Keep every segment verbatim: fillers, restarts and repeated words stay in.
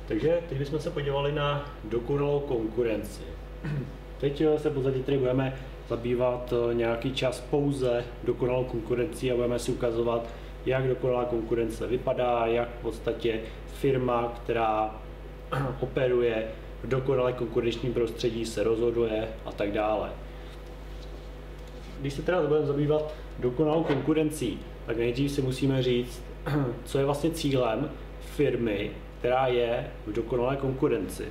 Takže teď bychom se podívali na dokonalou konkurenci. Teď se v podstatě tady budeme zabývat nějaký čas pouze dokonalou konkurencí a budeme si ukazovat, jak dokonalá konkurence vypadá, jak v podstatě firma, která operuje v dokonale konkurenčním prostředí, se rozhoduje a tak dále. Když se teda budeme zabývat dokonalou konkurencí, tak nejdřív si musíme říct, co je vlastně cílem firmy, která je v dokonalé konkurenci.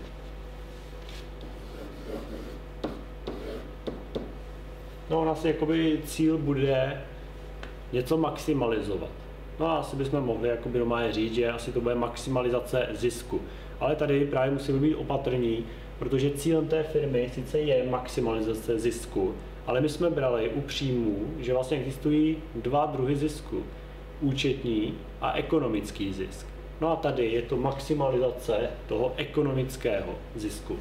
No, asi jakoby cíl bude něco maximalizovat. No a asi bychom mohli jakoby normálně říct, že asi to bude maximalizace zisku. Ale tady právě musíme být opatrní, protože cílem té firmy sice je maximalizace zisku, ale my jsme brali u příjmů, že vlastně existují dva druhy zisku. Účetní a ekonomický zisk. No a tady je to maximalizace toho ekonomického zisku.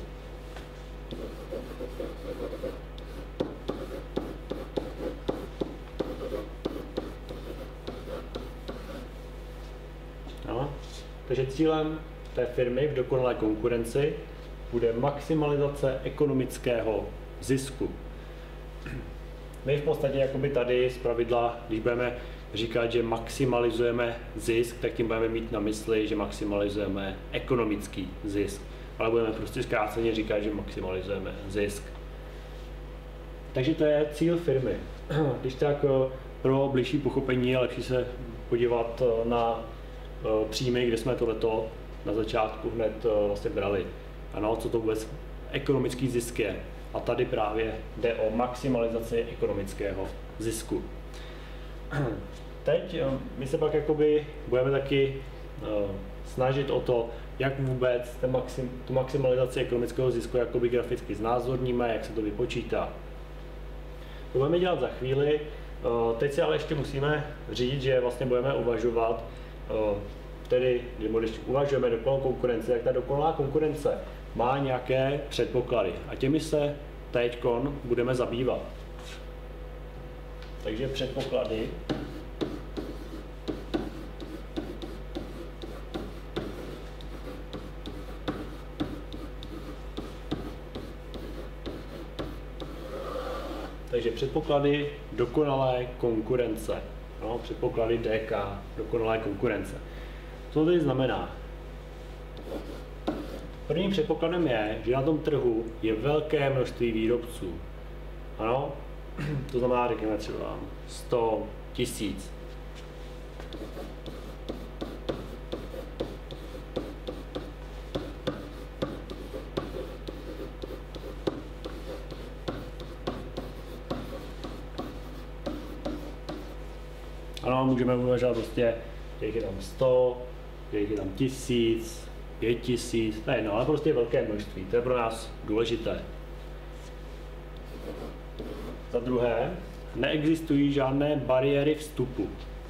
No. Takže cílem té firmy v dokonalé konkurenci bude maximalizace ekonomického zisku. My v podstatě jakoby tady zpravidla, když budeme říkat, že maximalizujeme zisk, tak tím budeme mít na mysli, že maximalizujeme ekonomický zisk. Ale budeme prostě zkráceně říkat, že maximalizujeme zisk. Takže to je cíl firmy. Když tak pro bližší pochopení je lepší se podívat na příjmy, kde jsme tohleto na začátku hned vlastně brali. Ano, co to vůbec ekonomický zisk je. A tady právě jde o maximalizaci ekonomického zisku. Teď my se pak jakoby budeme taky uh, snažit o to, jak vůbec ten maxim, tu maximalizaci ekonomického zisku jakoby graficky znázorníme, jak se to vypočítá. To budeme dělat za chvíli. Uh, teď si ale ještě musíme říct, že vlastně budeme uvažovat, uh, tedy když uvažujeme dokonalou konkurenci, tak ta dokonalá konkurence má nějaké předpoklady a těmi se teďkon budeme zabývat. Takže předpoklady. Takže předpoklady dokonalé konkurence. No, předpoklady D K, dokonalé konkurence. Co to tedy znamená? Prvním předpokladem je, že na tom trhu je velké množství výrobců. Ano, to znamená, řekněme třeba sto tisíc. Ano, můžeme uvažovat prostě, že je tam sto, že je tam tisíc, pět tisíc, to je jedno, ale prostě velké množství, to je pro nás důležité. Za druhé, neexistují žádné bariéry vstupu.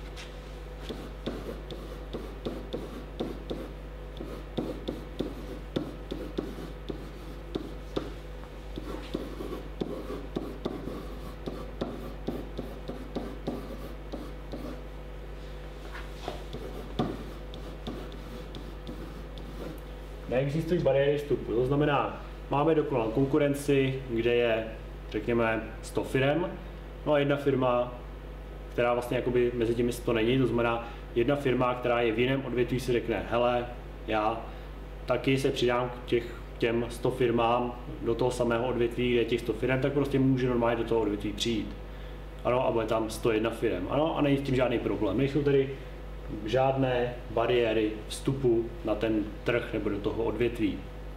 Neexistují bariéry vstupu, to znamená, máme dokonalou konkurenci, kde je, řekněme, sto firem, no a jedna firma, která vlastně jakoby mezi těmi sto není, to znamená jedna firma, která je v jiném odvětví, si řekne, hele, já taky se přidám k těch, těm sto firmám do toho samého odvětví, kde je těch sto firem, tak prostě může normálně do toho odvětví přijít. Ano, a bude tam sto jedna firem. Ano, a není s tím žádný problém. Nejsou tedy žádné bariéry vstupu na ten trh nebo do toho odvětví.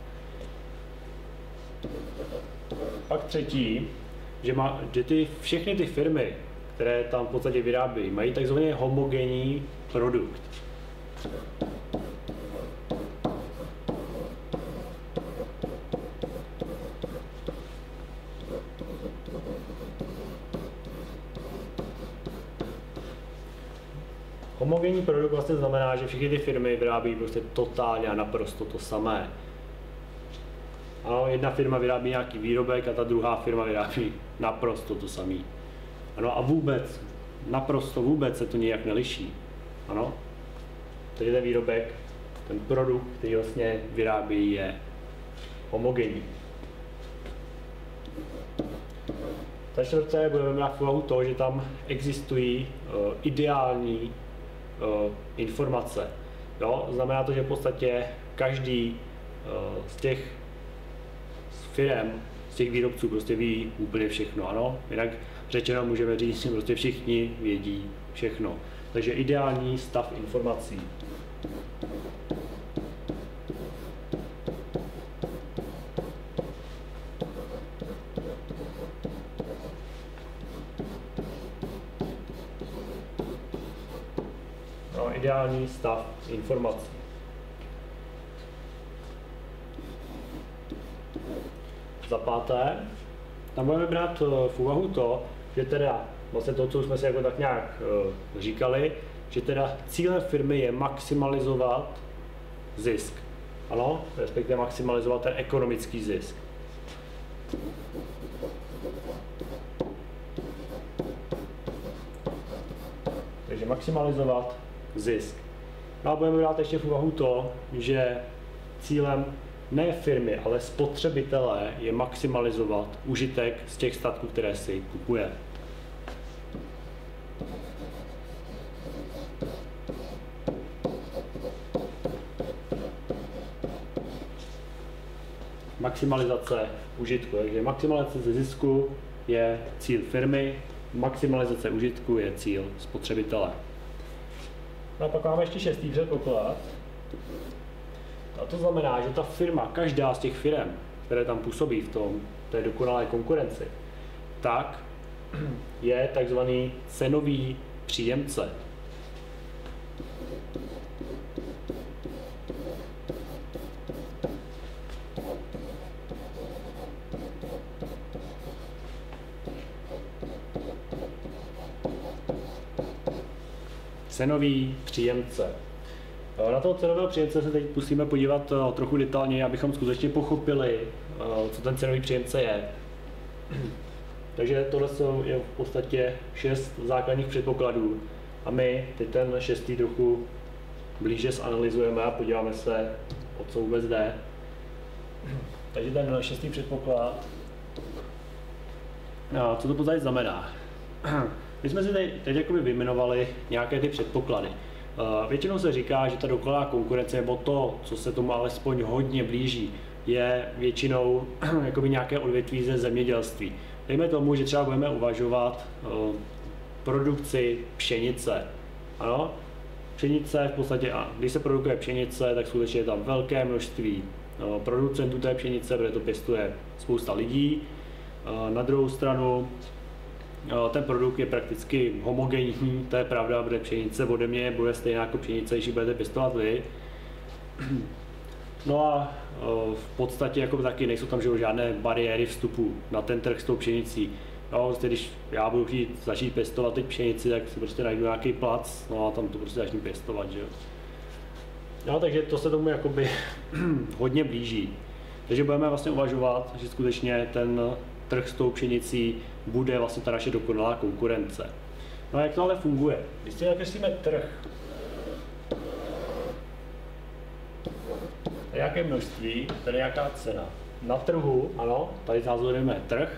Pak třetí, že, má, že ty, všechny ty firmy, které tam v podstatě vyrábějí, mají takzvaný homogenní produkt. Homogenní produkt vlastně znamená, že všechny ty firmy vyrábí prostě totálně a naprosto to samé. Ano, jedna firma vyrábí nějaký výrobek a ta druhá firma vyrábí naprosto to samé. Ano, a vůbec, naprosto vůbec se to nijak neliší. Ano, takže ten výrobek ten produkt, který vlastně vyrábí, je homogenní. Za čtvrté budeme brát v úvahu to, že tam existují uh, ideální uh, informace. Jo? Znamená to, že v podstatě každý uh, z těch firem, z těch výrobců prostě ví úplně všechno, ano? Jinak řečeno můžeme říct, že prostě všichni vědí všechno. Takže ideální stav informací. No, ideální stav informací. Za páté, tam budeme brát v úvahu to, že teda vlastně to, co jsme si jako tak nějak uh, říkali, že teda cílem firmy je maximalizovat zisk. Ano, respektive maximalizovat ten ekonomický zisk. Takže maximalizovat zisk. No a budeme brát ještě v úvahu to, že cílem ne firmy, ale spotřebitele je maximalizovat užitek z těch statků, které si kupuje. Maximalizace užitku. Takže maximalizace zisku je cíl firmy, maximalizace užitku je cíl spotřebitele. No a pak máme ještě šestý předpoklad. A to znamená, že ta firma, každá z těch firm, které tam působí v tom, té dokonalé konkurenci, tak je takzvaný cenový příjemce. Cenový příjemce. Na toho cenového příjemce se teď musíme podívat trochu detailněji, abychom skutečně pochopili, co ten cenový příjemce je. Takže tohle je v podstatě šest základních předpokladů a my teď ten šestý trochu blíže zanalyzujeme a podíváme se, o co vůbec jde. Takže ten šestý předpoklad, no, co to podstatě znamená? My jsme si teď, teď jakoby vyjmenovali nějaké ty předpoklady. Uh, většinou se říká, že ta dokonalá konkurence, nebo to, co se tomu alespoň hodně blíží, je většinou jakoby nějaké odvětví ze zemědělství. Dejme tomu, že třeba budeme uvažovat uh, produkci pšenice. Ano, pšenice v podstatě, a když se produkuje pšenice, tak skutečně je tam velké množství uh, producentů té pšenice, protože to pěstuje spousta lidí. Uh, na druhou stranu, ten produkt je prakticky homogenní, to je pravda, protože pšenice ode mě bude stejná jako pšenice, když ji budete pěstovat vy. No a v podstatě jako taky nejsou tam žádné bariéry vstupu na ten trh s tou pšenicí. No, prostě když já budu chtít začít pěstovat teď pšenici, tak si prostě najdu nějaký plac, no a tam to prostě začnu pěstovat, že jo. No, takže to se tomu jakoby hodně blíží. Takže budeme vlastně uvažovat, že skutečně ten trh s tou pšenicí bude vlastně ta naše dokonalá konkurence. No a jak to ale funguje? Když si nakreslíme trh, to je nějaké množství, tady je nějaká cena. Na trhu, ano, tady zázorujeme trh,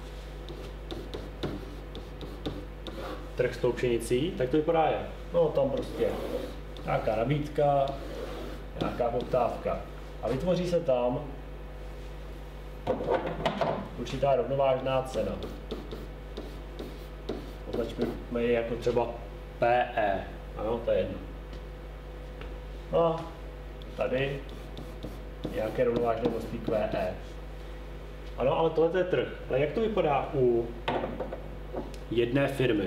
trh s tou pšenicí, tak to vypadá jak? No tam prostě nějaká nabídka, nějaká poptávka. A vytvoří se tam určitá rovnovážná cena. Označíme ji jako třeba P E. Ano, to je jedno. No a tady nějaké rovnovážné množství Q E. Ano, ale tohle je trh. Ale jak to vypadá u jedné firmy?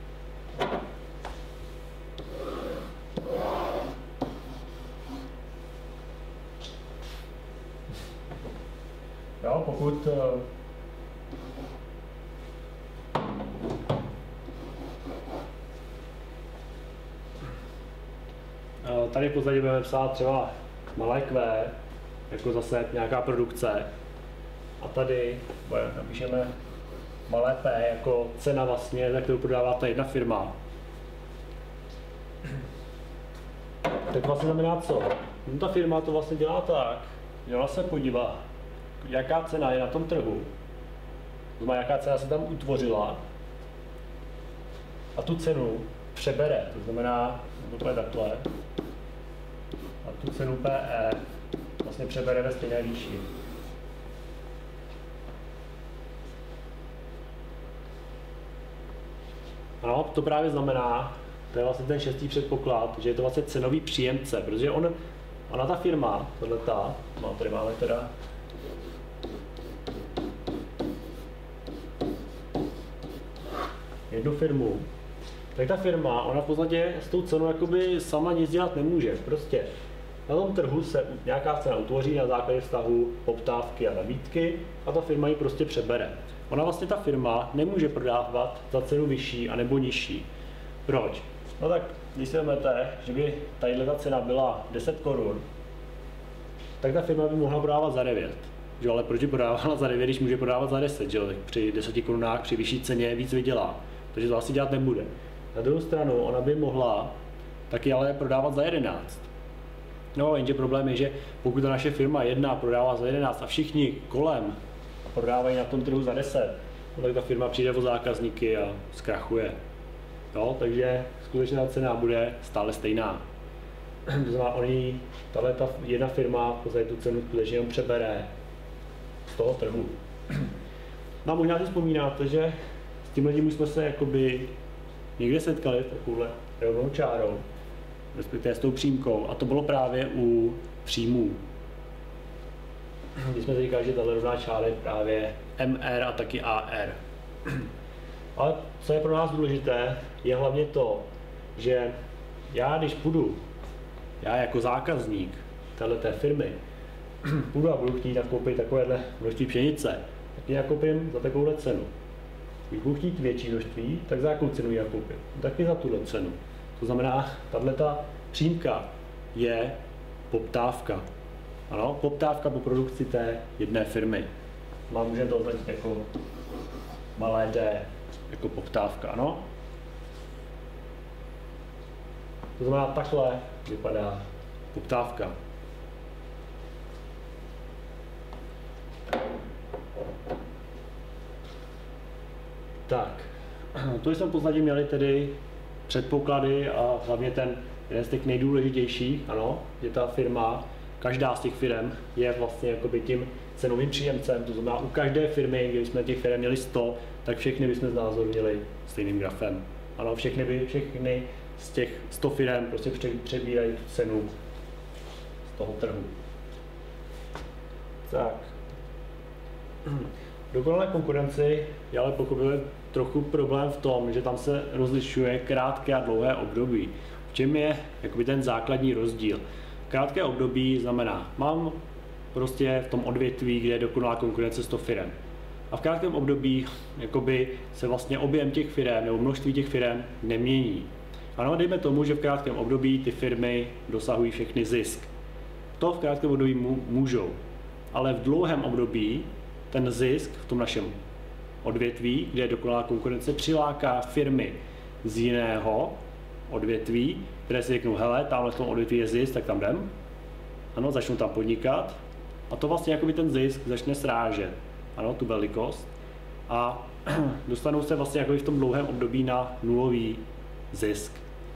Jo, pokud tady v podstatě budeme psát třeba malé Q, jako zase nějaká produkce, a tady napíšeme malé P jako cena vlastně, za kterou prodává ta jedna firma. tak vlastně znamená co? No, ta firma to vlastně dělá tak, že ona se podívá, jaká cena je na tom trhu, to znamená, jaká cena se tam utvořila a tu cenu přebere, to znamená, to je takhle, a tu cenu P E vlastně přebere ve stejné výši. Ano, to právě znamená, to je vlastně ten šestý předpoklad, že je to vlastně cenový příjemce, protože on, ona ta firma, tohletá, no, tady máme teda jednu firmu, tak ta firma, ona v podstatě s tou cenou jakoby sama nic dělat nemůže. Prostě na tom trhu se nějaká cena utvoří na základě vztahu poptávky a nabídky a ta firma ji prostě přebere. Ona vlastně ta firma nemůže prodávat za cenu vyšší anebo nižší. Proč? No tak, když si vezmete, že by tadyhle ta cena byla deset korun, tak ta firma by mohla prodávat za devět. Že, ale proč by prodávala za devět, když může prodávat za deset? Že? Tak při deseti korunách, při vyšší ceně víc vydělá. Takže to asi dělat nebude. Na druhou stranu, ona by mohla taky ale prodávat za jedenáct. No, jenže problém je, že pokud ta naše firma jedna prodává za jedenáct a všichni kolem prodávají na tom trhu za deset, no, tak ta firma přijde o zákazníky a zkrachuje. No, takže skutečná cena bude stále stejná. To znamená, oni, tahle ta jedna firma v podstatě tu cenu skutečně jenom přebere z toho trhu. No a možná si vzpomínáte, že s tímhle tím jsme se jakoby někde setkali takovouhle rovnou čárou, respektive s tou přímkou, a to bylo právě u příjmů. Když jsme si říkali, že tahle rovná čára je právě M R a taky A R. Ale co je pro nás důležité, je hlavně to, že já když půjdu, já jako zákazník téhleté firmy, půjdu a budu chtít nakoupit takovéhle množství pšenice, tak ji nakoupím za takovouhle cenu. Když budu chtít větší množství, tak za jakou cenu ji nakoupím? Taky za tuhle cenu. To znamená, tato přímka je poptávka. Ano, poptávka po produkci té jedné firmy. Mám, můžeme to označit jako malé d, jako poptávka, ano? To znamená, takhle vypadá poptávka. Tak, to jsme v podstatě měli tedy předpoklady a hlavně ten jeden z těch nejdůležitějších, ano, že ta firma, každá z těch firm je vlastně jakoby tím cenovým příjemcem, to znamená u každé firmy, když jsme těch firm měli sto, tak všechny bychom znázornili stejným grafem. Ano, všechny, by, všechny z těch sto firm prostě přebírají tu cenu z toho trhu. Tak. Dokonalé konkurenci je ale pochopitelně trochu problém v tom, že tam se rozlišuje krátké a dlouhé období. V čem je jakoby ten základní rozdíl? Krátké období znamená, mám prostě v tom odvětví, kde je dokonalá konkurence sto firem. A v krátkém období jakoby se vlastně objem těch firem nebo množství těch firem nemění. Ano, dejme tomu, že v krátkém období ty firmy dosahují všechny zisk. To v krátkém období můžou, ale v dlouhém období ten zisk v tom našem odvětví, kde je dokonalá konkurence, přiláká firmy z jiného odvětví, které si řeknou, hele, tamhle v tom odvětví je zisk, tak tam jdem. Ano, začnou tam podnikat a to vlastně jakoby ten zisk začne srážet, ano, tu velikost a dostanou se vlastně jakoby v tom dlouhém období na nulový zisk.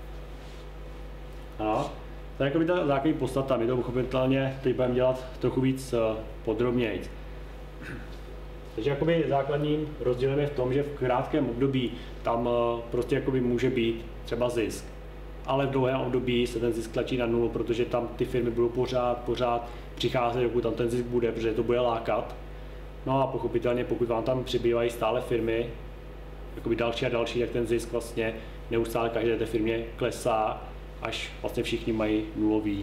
Ano, to je jakoby ta základní podstata, my to pochopitelně teď budeme dělat trochu víc podrobněji. Takže jakoby základním rozdílem je v tom, že v krátkém období tam prostě jakoby může být třeba zisk. Ale v dlouhém období se ten zisk tlačí na nulu, protože tam ty firmy budou pořád, pořád přicházet, dokud tam ten zisk bude, protože to bude lákat. No a pochopitelně, pokud vám tam přibývají stále firmy, jakoby další a další, tak ten zisk vlastně neustále každé té firmě klesá, až vlastně všichni mají nulový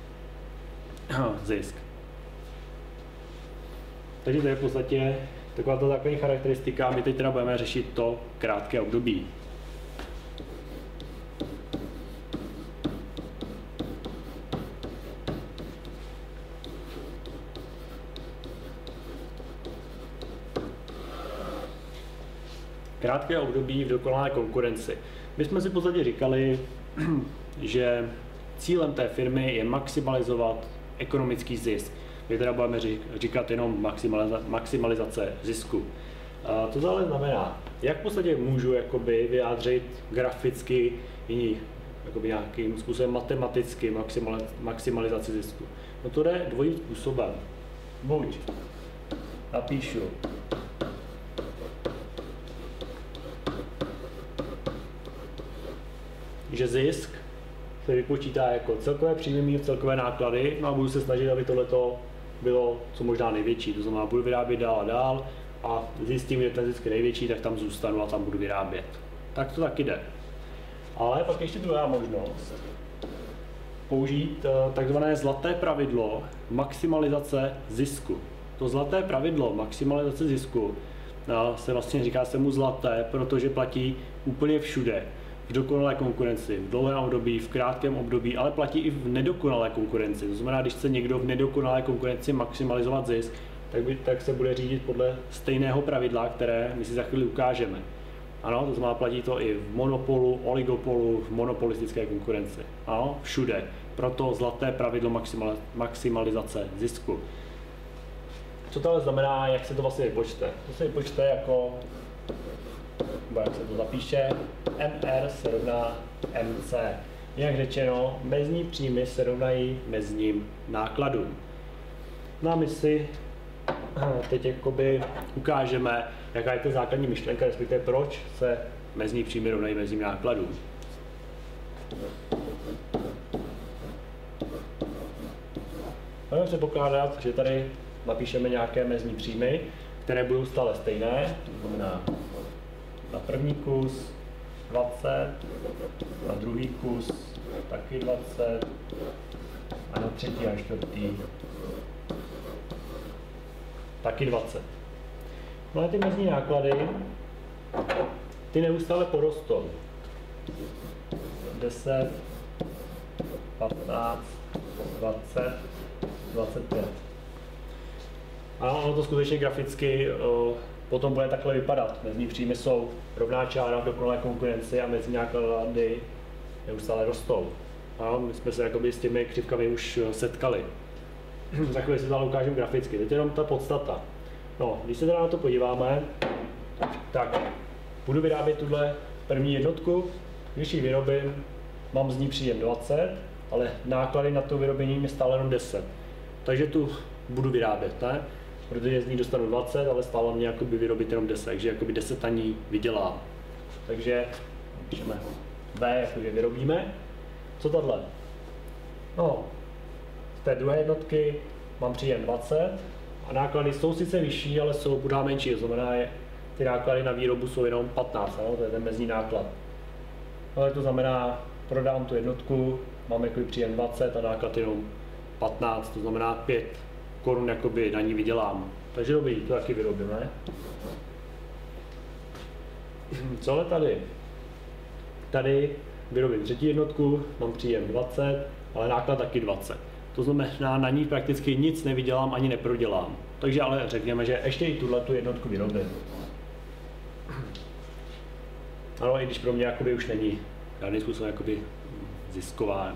zisk. Takže to je v podstatě taková ta základní charakteristika, my teď teda budeme řešit to krátké období. Krátké období v dokonalé konkurenci. My jsme si v podstatě říkali, že cílem té firmy je maximalizovat ekonomický zisk. My teda budeme říkat jenom maximaliza, maximalizace zisku. A to ale znamená, jak v podstatě můžu jakoby vyjádřit graficky i jakoby nějakým způsobem matematicky maximalizaci zisku. No to jde dvojím způsobem. Buď napíšu že zisk se vypočítá jako celkové příjmy minus celkové náklady, no a budu se snažit, aby tohleto bylo co možná největší, to znamená, budu vyrábět dál a dál a zjistím, že ten zisk je největší, tak tam zůstanu a tam budu vyrábět. Tak to taky jde. Ale pak ještě druhá možnost, použít takzvané zlaté pravidlo maximalizace zisku. To zlaté pravidlo maximalizace zisku se vlastně říká se mu zlaté, protože platí úplně všude. V dokonalé konkurenci, v dlouhém období, v krátkém období, ale platí i v nedokonalé konkurenci. To znamená, když chce někdo v nedokonalé konkurenci maximalizovat zisk, tak, by, tak se bude řídit podle stejného pravidla, které my si za chvíli ukážeme. Ano, to znamená, platí to i v monopolu, oligopolu, v monopolistické konkurenci. Ano, všude. Proto zlaté pravidlo maximalizace zisku. Co to ale znamená, jak se to vlastně vypočte? To se vypočte jako, nebo jak se to zapíše, M R se rovná M C. Jak řečeno, mezní příjmy se rovnají mezním nákladům. No a my si teď jakoby ukážeme, jaká je ta základní myšlenka, respektive proč se mezní příjmy rovnají mezním nákladům. Budeme předpokládat, že tady napíšeme nějaké mezní příjmy, které budou stále stejné, to znamená na první kus dvacet, na druhý kus taky dvacet a na třetí a čtvrtý taky dvacet. No a ty mezní náklady, ty neustále porostou. deset, patnáct, dvacet, dvacet pět. A ono to skutečně graficky o, potom bude takhle vypadat. Mezní příjmy jsou rovná čára v dokonalé konkurenci a mezní náklady neustále rostou. A my jsme se jakoby s těmi křivkami už setkali. Za chvíli si to ukážu graficky. Teď jenom ta podstata. No, když se teda na to podíváme, tak budu vyrábět tuhle první jednotku. Když ji vyrobím, mám z ní příjem dvacet, ale náklady na to vyrobení je stále jenom deset. Takže tu budu vyrábět, ne? Protože z ní dostanu dvacet, ale stále mě jakoby vyrobit jenom deset, takže jakoby deset ani vydělám. Takže píšeme V, jakože vyrobíme. Co tohle? No, z té druhé jednotky mám příjem dvacet a náklady jsou sice vyšší, ale jsou pořád menší, to znamená, že ty náklady na výrobu jsou jenom patnáct, no? To je ten mezní náklad. Ale to znamená, prodám tu jednotku, mám jakoby příjem dvacet a náklad jenom patnáct, to znamená pět korun jakoby na ní vydělám. Takže dobrý, to taky vyrobíme. Co ale tady? Tady vyrobím třetí jednotku, mám příjem dvacet, ale náklad taky dvacet. To znamená, na ní prakticky nic nevydělám ani neprodělám. Takže ale řekněme, že ještě i tuhle tu jednotku vyrobím. Ano, i když pro mě jakoby už není žádný způsob jakoby zisková.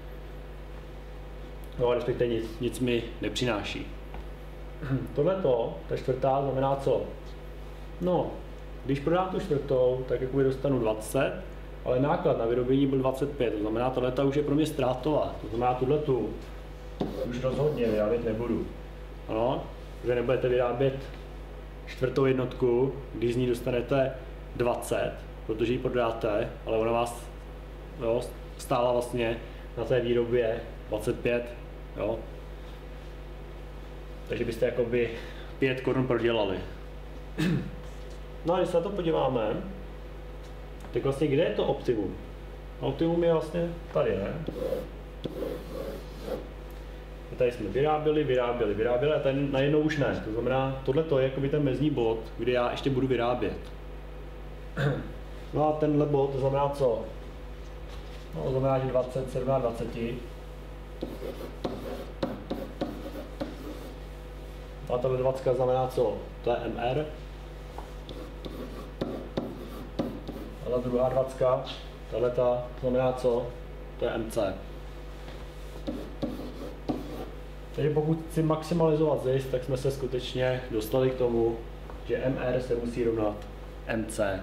No, respektive nic, nic mi nepřináší. Tohleto, ta čtvrtá, znamená co? No, když prodám tu čtvrtou, tak jakoby dostanu dvacet, ale náklad na vyrobení byl dvacet pět, to znamená, tohleta už je pro mě ztrátová. To znamená, tuhletu už rozhodně vyrábět nebudu. Ano, že nebudete vyrábět čtvrtou jednotku, když z ní dostanete dvacet, protože ji prodáte, ale ona vás jo, stála vlastně na té výrobě dvacet pět, jo. Takže byste jakoby pět korun prodělali. No a když se na to podíváme, tak vlastně kde je to optimum? Optimum je vlastně tady, ne? Tady jsme vyráběli, vyráběli, vyráběli a tady najednou už ne. To znamená, tohle je jakoby ten mezní bod, kde já ještě budu vyrábět. No a tenhle bod, to znamená co? No, to znamená, že dvacet se rovná dvacet. A tahle dvacet znamená co? To je M R. A ta druhá dvacet, tahle ta znamená co? To je M C. Takže pokud chci maximalizovat zisk, tak jsme se skutečně dostali k tomu, že M R se musí rovnat M C.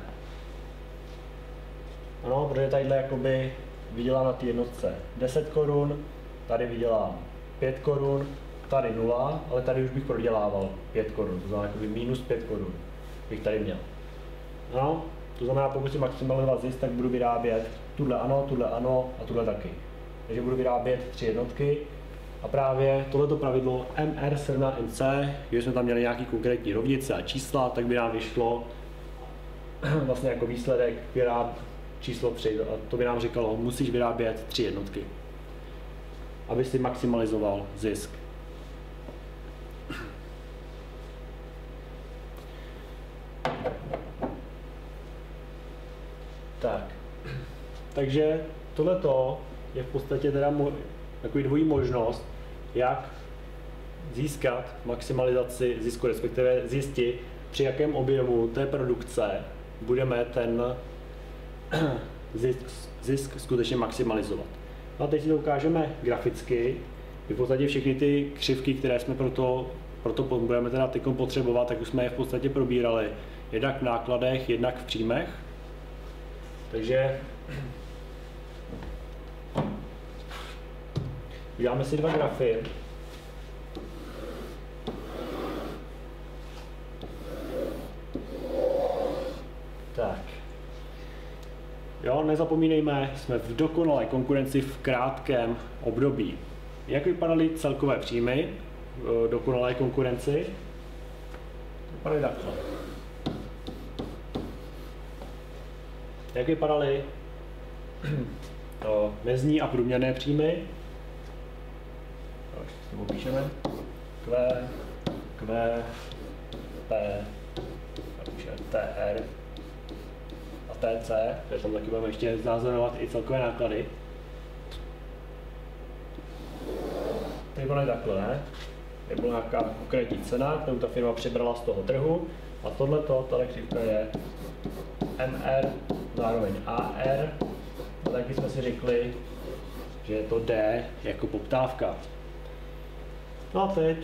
Ano, protože tadyhle jakoby vydělám na té jednotce deset korun, tady vydělám pět korun, tady nula, ale tady už bych prodělával pět korun, to znamená jakoby minus pět korun bych tady měl. No, to znamená, pokud si maximalizovat zisk, tak budu vyrábět tuhle ano, tuhle ano a tuhle taky. Takže budu vyrábět tři jednotky a právě tohleto pravidlo M R se rovná M C, když jsme tam měli nějaký konkrétní rovnice a čísla, tak by nám vyšlo vlastně jako výsledek vyráb číslo tři a to by nám říkalo, musíš vyrábět tři jednotky, aby si maximalizoval zisk. Tak, takže tohleto je v podstatě teda mo- takový dvojí možnost, jak získat maximalizaci zisku, respektive zjistit, při jakém objemu té produkce budeme ten zisk, zisk skutečně maximalizovat. No a teď si to ukážeme graficky. V podstatě všechny ty křivky, které jsme proto, proto budeme teda teď potřebovat, tak už jsme je v podstatě probírali. Jednak v nákladech, jednak v příjmech. Takže uděláme si dva grafy. Tak. Jo, nezapomínejme, jsme v dokonalé konkurenci v krátkém období. Jak vypadaly celkové příjmy v dokonalé konkurenci? Vypadaly takhle. Jak vypadaly mezní a průměrné příjmy? Tak si to popíšeme. Q, Q, P, T R a T C, protože tam taky budeme ještě znázorovat i celkové náklady. To vypadá takhle, ne? Je byla nějaká konkrétní cena, kterou ta firma přibrala z toho trhu a tohleto, tahle křivka je M R zároveň A R a taky jsme si řekli, že je to D jako poptávka. No a teď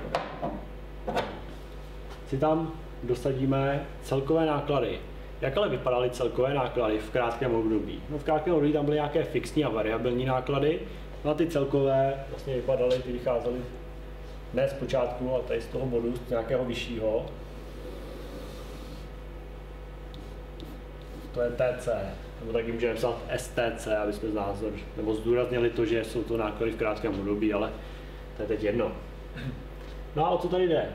si tam dosadíme celkové náklady. Jak ale vypadaly celkové náklady v krátkém období? No v krátkém období tam byly nějaké fixní a variabilní náklady, no a ty celkové vlastně vypadaly, ty vycházely ne z počátku, ale tady z toho bodu, z nějakého vyššího. To je T C, nebo taky můžeme psát S T C, aby jsme znázor, nebo zdůraznili to, že jsou to náklady v krátkém období, ale to je teď jedno. No a o co tady jde?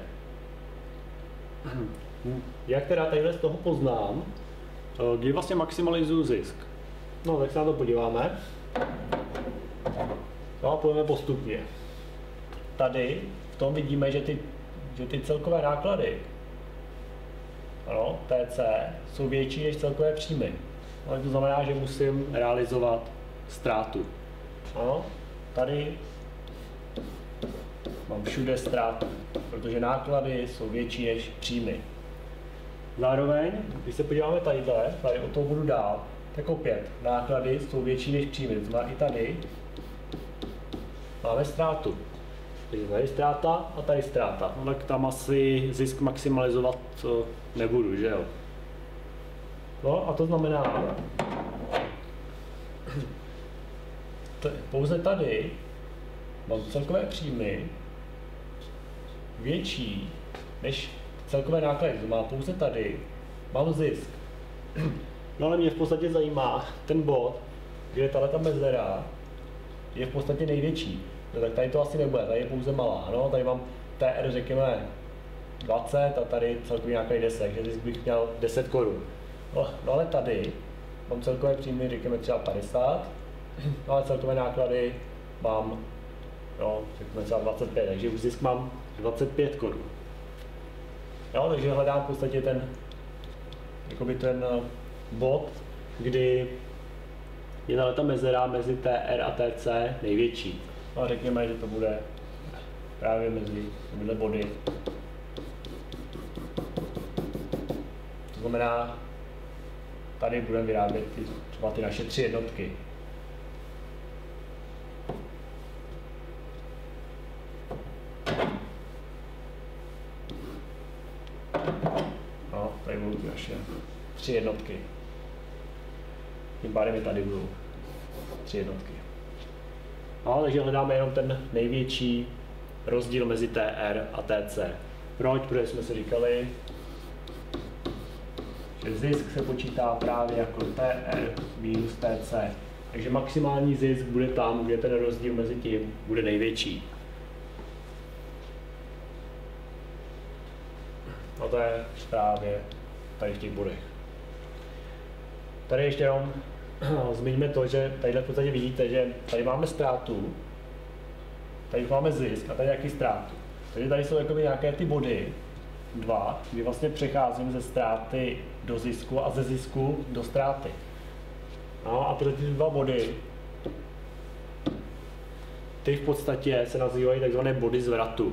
Jak teda tadyhle z toho poznám, kdy vlastně maximalizuju zisk? No, tak se na to podíváme. No a půjdeme postupně. Tady v tom vidíme, že ty, že ty celkové náklady, ano, T C, jsou větší než celkové příjmy. No, to znamená, že musím realizovat ztrátu. Ano, tady mám všude ztrátu, protože náklady jsou větší než příjmy. Zároveň, když se podíváme tadyhle, tady od toho budu dál, tak opět náklady jsou větší než příjmy. To znamená i tady máme ztrátu. Takže tady ztráta a tady ztráta. No tak tam asi zisk maximalizovat nebudu, že jo? No a to znamená, pouze tady mám celkové příjmy větší než celkové náklady, to znamená pouze tady mám zisk. No ale mě v podstatě zajímá ten bod, kde tato mezera je v podstatě největší. No, tak tady to asi nebude, tady je pouze malá, ano? Tady mám T R řekněme dvacet a tady celkový náklady deset, takže zisk bych měl deset korun. No, no ale tady mám celkové příjmy řekněme třeba padesát, no ale celkové náklady mám no, řekněme třeba dvacet pět, takže už zisk mám dvacet pět korun. Jo, takže hledám v podstatě ten, jakoby ten bod, kdy je tady ta mezera mezi T R a T C největší. No a řekněme, že to bude právě mezi těmihle body. To znamená, tady budeme vyrábět ty, třeba ty naše tři jednotky. tři jednotky. Tím pádem i tady budou tři jednotky. No, takže hledáme jenom ten největší rozdíl mezi T R a T C. Proč? Protože jsme si říkali, že zisk se počítá právě jako T R minus T C. Takže maximální zisk bude tam, kde ten rozdíl mezi tím bude největší. No to je právě tady v těch bodech. Tady ještě jenom zmiňme to, že tady v podstatě vidíte, že tady máme ztrátu, tady máme zisk a tady nějaký ztrátu. Takže tady jsou jakoby nějaké ty body, dva, kdy vlastně přecházím ze ztráty do zisku a ze zisku do ztráty. No a tyhle ty dva body, ty v podstatě se nazývají takzvané body zvratu.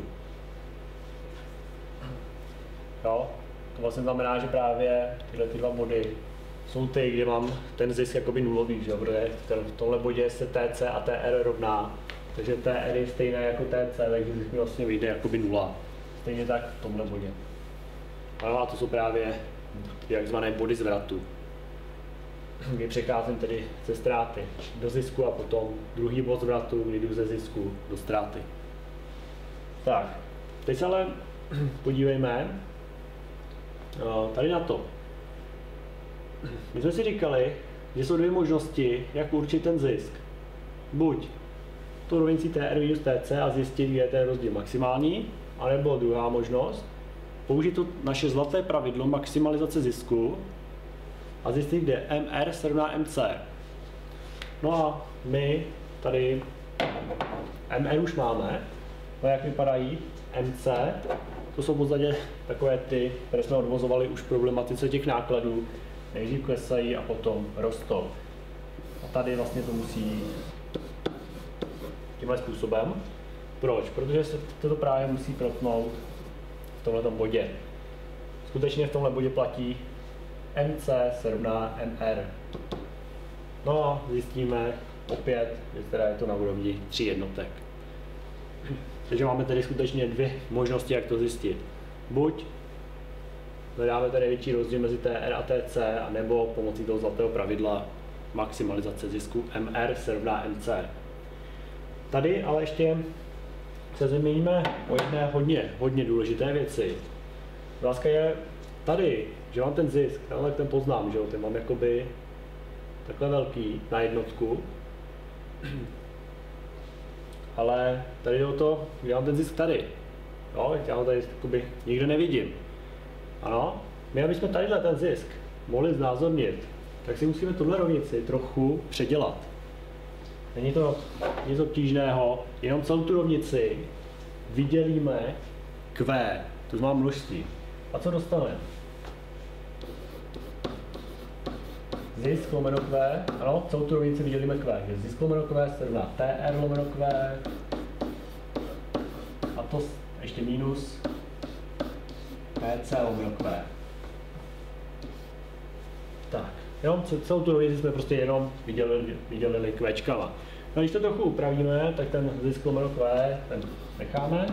Jo? To vlastně znamená, že právě tyhle ty dva body jsou ty, kde mám ten zisk jakoby nulový, že? Protože v tomhle bodě se T C a T R rovná, takže T R je stejné jako T C, takže zisk mi vlastně vyjde jakoby nula. Stejně tak v tomhle bodě. Ano, a to jsou právě takzvané body zvratu, kdy přecházím tedy ze ztráty do zisku a potom druhý bod zvratu, kdy jdu ze zisku do ztráty. Tak, teď se ale podívejme tady na to. My jsme si říkali, že jsou dvě možnosti, jak určit ten zisk. Buď to rovnicí T R minus T C a zjistit, kde je ten rozdíl maximální, anebo druhá možnost, použít to naše zlaté pravidlo maximalizace zisku a zjistit, kde M R se rovná M C. No a my tady M R už máme, no jak vypadají M C, to jsou v podstatě takové ty, které jsme odvozovali už v problematice těch nákladů, nejdřív klesají a potom rostou. A tady vlastně to musí jít tímhle způsobem. Proč? Protože se toto právě musí protnout v tomto bodě. Skutečně v tomhle bodě platí M C se rovná M R. No a zjistíme opět, že teda je to na úrovni tří jednotek. Takže máme tady skutečně dvě možnosti, jak to zjistit. Buď hledáme tady větší rozdíl mezi T R a T C, anebo pomocí toho zlatého pravidla maximalizace zisku M R se rovná M C. Tady ale ještě se zmíníme o jedné hodně, hodně důležité věci. Otázka je tady, že mám ten zisk, ale ten poznám, že jo, ten mám jakoby takhle velký na jednotku. Ale tady jde o to, že mám ten zisk tady. Jo, já ho tady jakoby nikde nevidím. Ano, my abychom tadyhle ten zisk mohli znázornit, tak si musíme tuhle rovnici trochu předělat. Není to nic obtížného, jenom celou tu rovnici vydělíme Q, to znamená množství. A co dostaneme? Zisk lomeno Q, ano, celou tu rovnici vydělíme Q. Zisk lomeno Q se rovná T R lomeno Q a to ještě minus P C lomeno Q. Tak, jenom celou tu rovnici jsme prostě jenom vydělili, vydělili Qčkama. No, když to trochu upravíme, tak ten zisk lomeno Q ten necháme.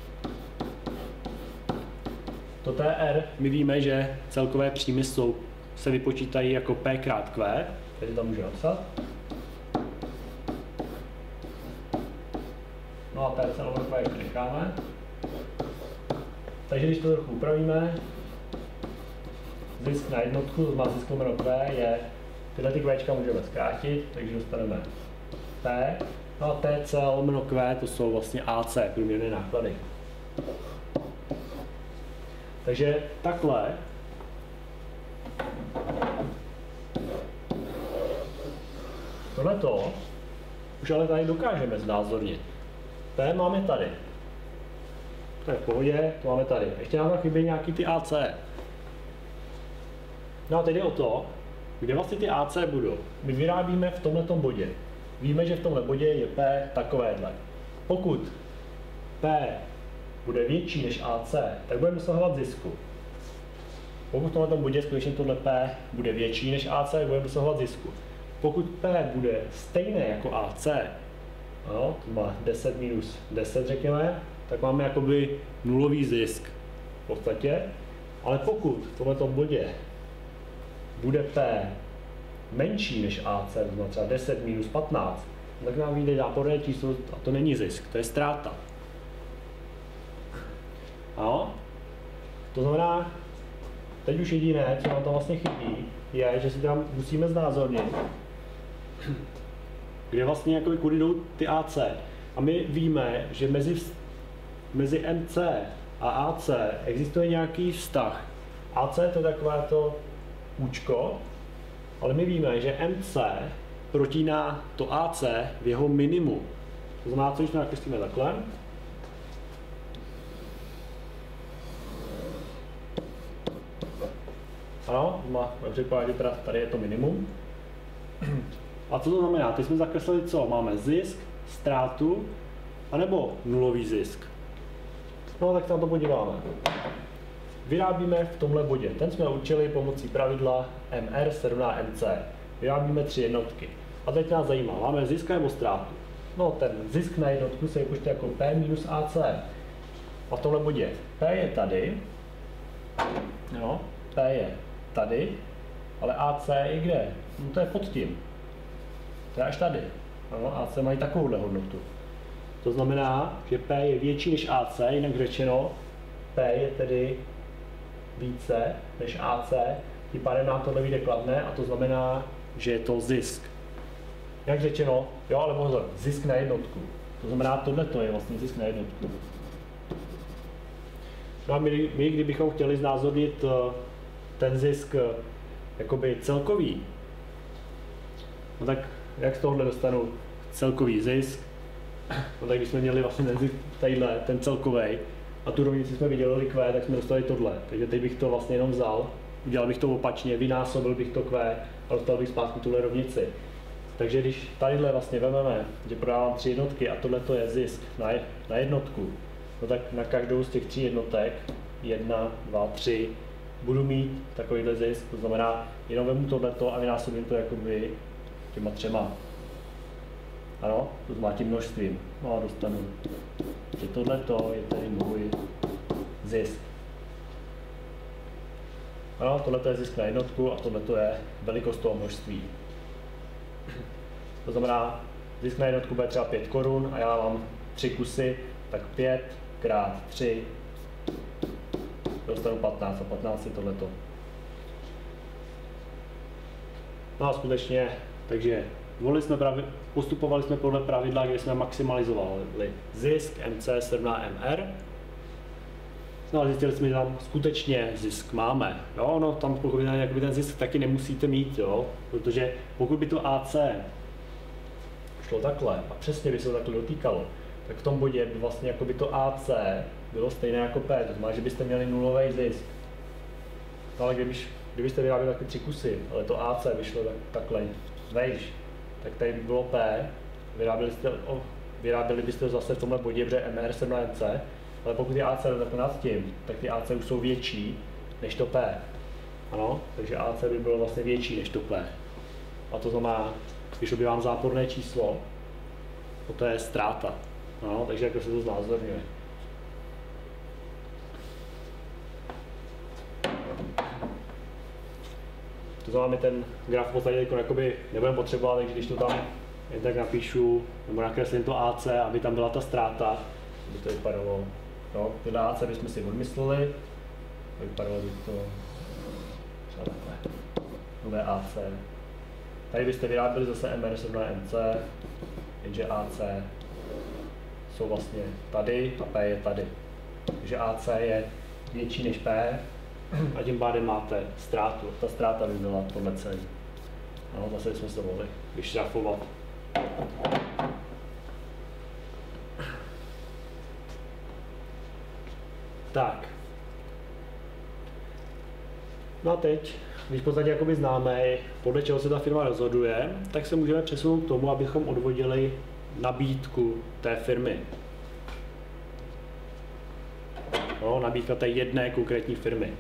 To T R, my víme, že celkové příjmy jsou, se vypočítají jako P krát Q, takže tam můžu napsat. No a P C lomeno Q necháme. Takže když to trochu upravíme, zisk na jednotku, to znamená zisk lomeno Q je, tyhle ty Qčka můžeme zkrátit, takže dostaneme P, no a T C lomeno Q to jsou vlastně A C, průměrné náklady. Takže takhle tohleto už ale tady dokážeme znázornit. P máme tady. To je v pohodě, to máme tady. Ještě nám tam chybí nějaký ty A C. No a teď jde o to, kde vlastně ty A C budou. My vyrábíme v tomhletom bodě. Víme, že v tomhle bodě je P takovéhle. Pokud P bude větší než A C, tak budeme dosahovat zisku. Pokud v tomto bodě skutečně tohle P bude větší než A C, budeme dosahovat zisku. Pokud P bude stejné jako A C, no, to má deset minus deset řekněme, tak máme jakoby nulový zisk v podstatě. Ale pokud v tomto bodě bude P menší než A C, to znamená třeba deset minus patnáct, tak nám vyjde záporné číslo a to není zisk, to je ztráta. Ano? To znamená, teď už jediné, co nám tam vlastně chybí, je, že si tam musíme znázornit, kde vlastně jakoby kudy jdou ty A C. A my víme, že mezi, mezi M C a A C existuje nějaký vztah. A C to je takové to účko, ale my víme, že M C protíná to A C v jeho minimu. To znamená, co když to nakreslíme takhle. Ano, má předpoklad, že tady je to minimum. A co to znamená? Teď jsme zakreslili co? Máme zisk, ztrátu, anebo nulový zisk. No tak se na to podíváme. Vyrábíme v tomhle bodě. Ten jsme určili pomocí pravidla M R se rovná M C. Vyrábíme tři jednotky. A teď nás zajímá, máme zisk nebo ztrátu? No ten zisk na jednotku se vypočte jako P minus A C. A v tomhle bodě P je tady. No, P je tady, ale A C je kde? No to je pod tím. To je až tady. Ano, A C mají takovouhle hodnotu. To znamená, že P je větší než A C, jinak řečeno, P je tedy více než A C, tím pádem nám tohle vyjde kladné a to znamená, že je to zisk. Jak řečeno, jo, ale pozor, zisk na jednotku. To znamená, tohle je vlastně zisk na jednotku. No a my, my kdybychom chtěli znázornit ten zisk jakoby celkový, no tak jak z tohohle dostanu celkový zisk, no tak když jsme měli vlastně ten zisk tadyhle, ten celkovej, a tu rovnici jsme vydělili Q, tak jsme dostali tohle. Takže teď bych to vlastně jenom vzal, udělal bych to opačně, vynásobil bych to Q a dostal bych zpátky tuhle rovnici. Takže když tadyhle vlastně vezmeme, že prodávám tři jednotky a tohle je zisk na, na jednotku, no tak na každou z těch tří jednotek, jedna, dva, tři, budu mít takovýhle zisk, to znamená, jenom vezmu tohleto a vynásobím to jakoby těma třema. Ano, to znamená tím množstvím. No a dostanu, že tohleto je tedy můj zisk. Ano, tohleto je zisk na jednotku a tohleto je velikost toho množství. To znamená, zisk na jednotku bude třeba pět korun a já mám tři kusy, tak pět krát tři, dostanu patnáct a patnáct je tohleto. No a skutečně, takže volili jsme pravi, postupovali jsme podle pravidla, kde jsme maximalizovali zisk M C se rovná M R. No a zjistili jsme, že tam skutečně zisk máme. Jo, no tam pokud by ten zisk taky nemusíte mít, jo, protože pokud by to A C šlo takhle a přesně by se to takhle dotýkalo, tak v tom bodě by vlastně jako by to A C bylo stejné jako P, to znamená, že byste měli nulový zisk. No ale kdybyš, kdybyste vyráběli taky tři kusy, ale to A C vyšlo tak, takhle vejš, tak tady by bylo P, vyráběli, jste, oh, vyráběli byste zase v tomhle bodě, protože M R se rovná M C, ale pokud je A C takhle nad tím, tak ty A C už jsou větší než to P. Ano, takže A C by bylo vlastně větší než to P. A to znamená, když by vám záporné číslo, to je ztráta. No, takže jako se to znázorňuje. To znamená, my ten graf v podstatě jakoby nebudeme potřebovat, takže když to tam jen tak napíšu, nebo nakreslím to A C, aby tam byla ta ztráta, aby to vypadalo. No, tyhle A C bychom si odmysleli, vypadalo by to třeba takhle. Nové A C. Tady byste vyráběli zase M R se rovná M C, jenže A C jsou vlastně tady a P je tady. Takže A C je větší než P a tím pádem máte ztrátu. Ta ztráta by byla tohle celý. No, zase jsme se mohli vyšrafovat. Tak. No a teď, když v podstatě jakoby známe, podle čeho se ta firma rozhoduje, tak se můžeme přesunout k tomu, abychom odvodili nabídku té firmy. No, nabídka té jedné konkrétní firmy.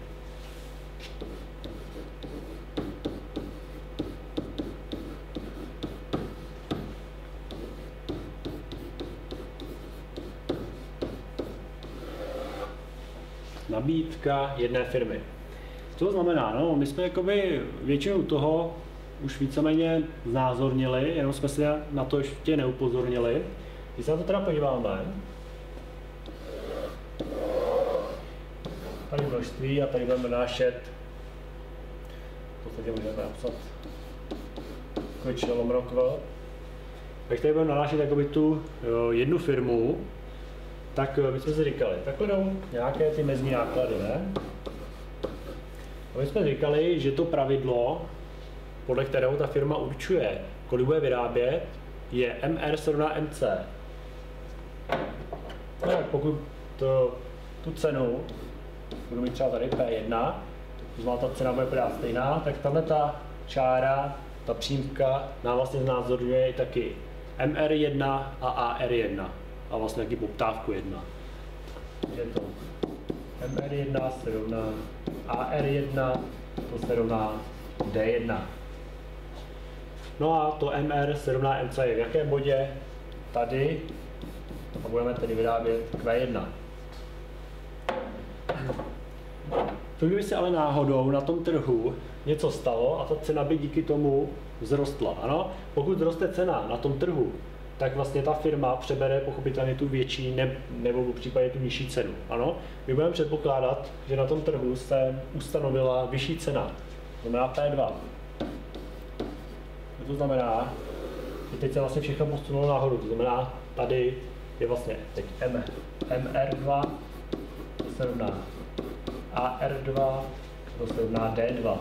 Nabídka jedné firmy. Co to znamená? No, my jsme jakoby většinu toho už víceméně znázornili, jenom jsme si na to ještě neupozornili. Když se na to teda podíváme, tady množství a tady budeme nášet, v podstatě můžeme napsat kvič lomeno kv. Když tady budeme nanášet jakoby tu jo, jednu firmu, tak my jsme si říkali, takhle jdou nějaké ty mezní náklady, ne? A my jsme říkali, že to pravidlo, podle kterého ta firma určuje, kolik bude vyrábět, je M R se rovná M C. No, pokud to, tu cenu budu mít třeba tady P jedna, to znamená, ta cena bude pořád stejná, tak tahle ta čára, ta přímka nám vlastně znázorňuje i taky M R jedna a A R jedna a vlastně taky poptávku jedna. Je to M R jedna se rovná A R jedna, to se rovná D jedna. No a to M R se rovná M C je v jakém bodě? Tady. A budeme tedy vyrábět Q jedna. To kdyby se ale náhodou na tom trhu něco stalo a ta cena by díky tomu vzrostla. Ano? Pokud vzroste cena na tom trhu, tak vlastně ta firma přebere pochopitelně tu větší ne, nebo v případě tu nižší cenu. Ano? My budeme předpokládat, že na tom trhu se ustanovila vyšší cena, to znamená P dva. To znamená, že teď se vlastně všechno posunulo nahoru, to znamená, tady je vlastně teď M, M R dva, to se rovná A R dva, to se rovná D dva.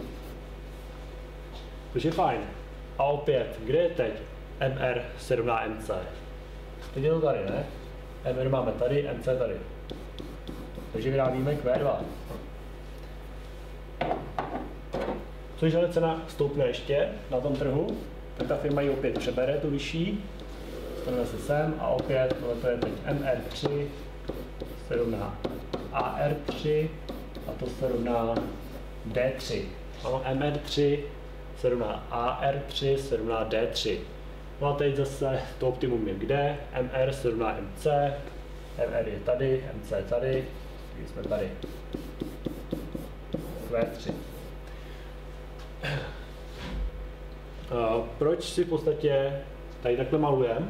Což je fajn. A opět, kde je teď M R se rovná M C? Teď je to tady, ne? M R máme tady, M C tady. Takže vyrábíme Q dva. Což ale cena stoupne ještě na tom trhu, tak ta firma ji opět přebere, tu vyšší, staneme se sem a opět, tohle je teď M R tři se rovná A R tři a to se rovná D tři. Ano, M R tři se rovná A R tři se rovná D tři. No a teď zase to optimum je kde? M R se rovná M C, M R je tady, M C tady, takže jsme tady. Q tři. Uh, proč si v podstatě tady takhle malujeme?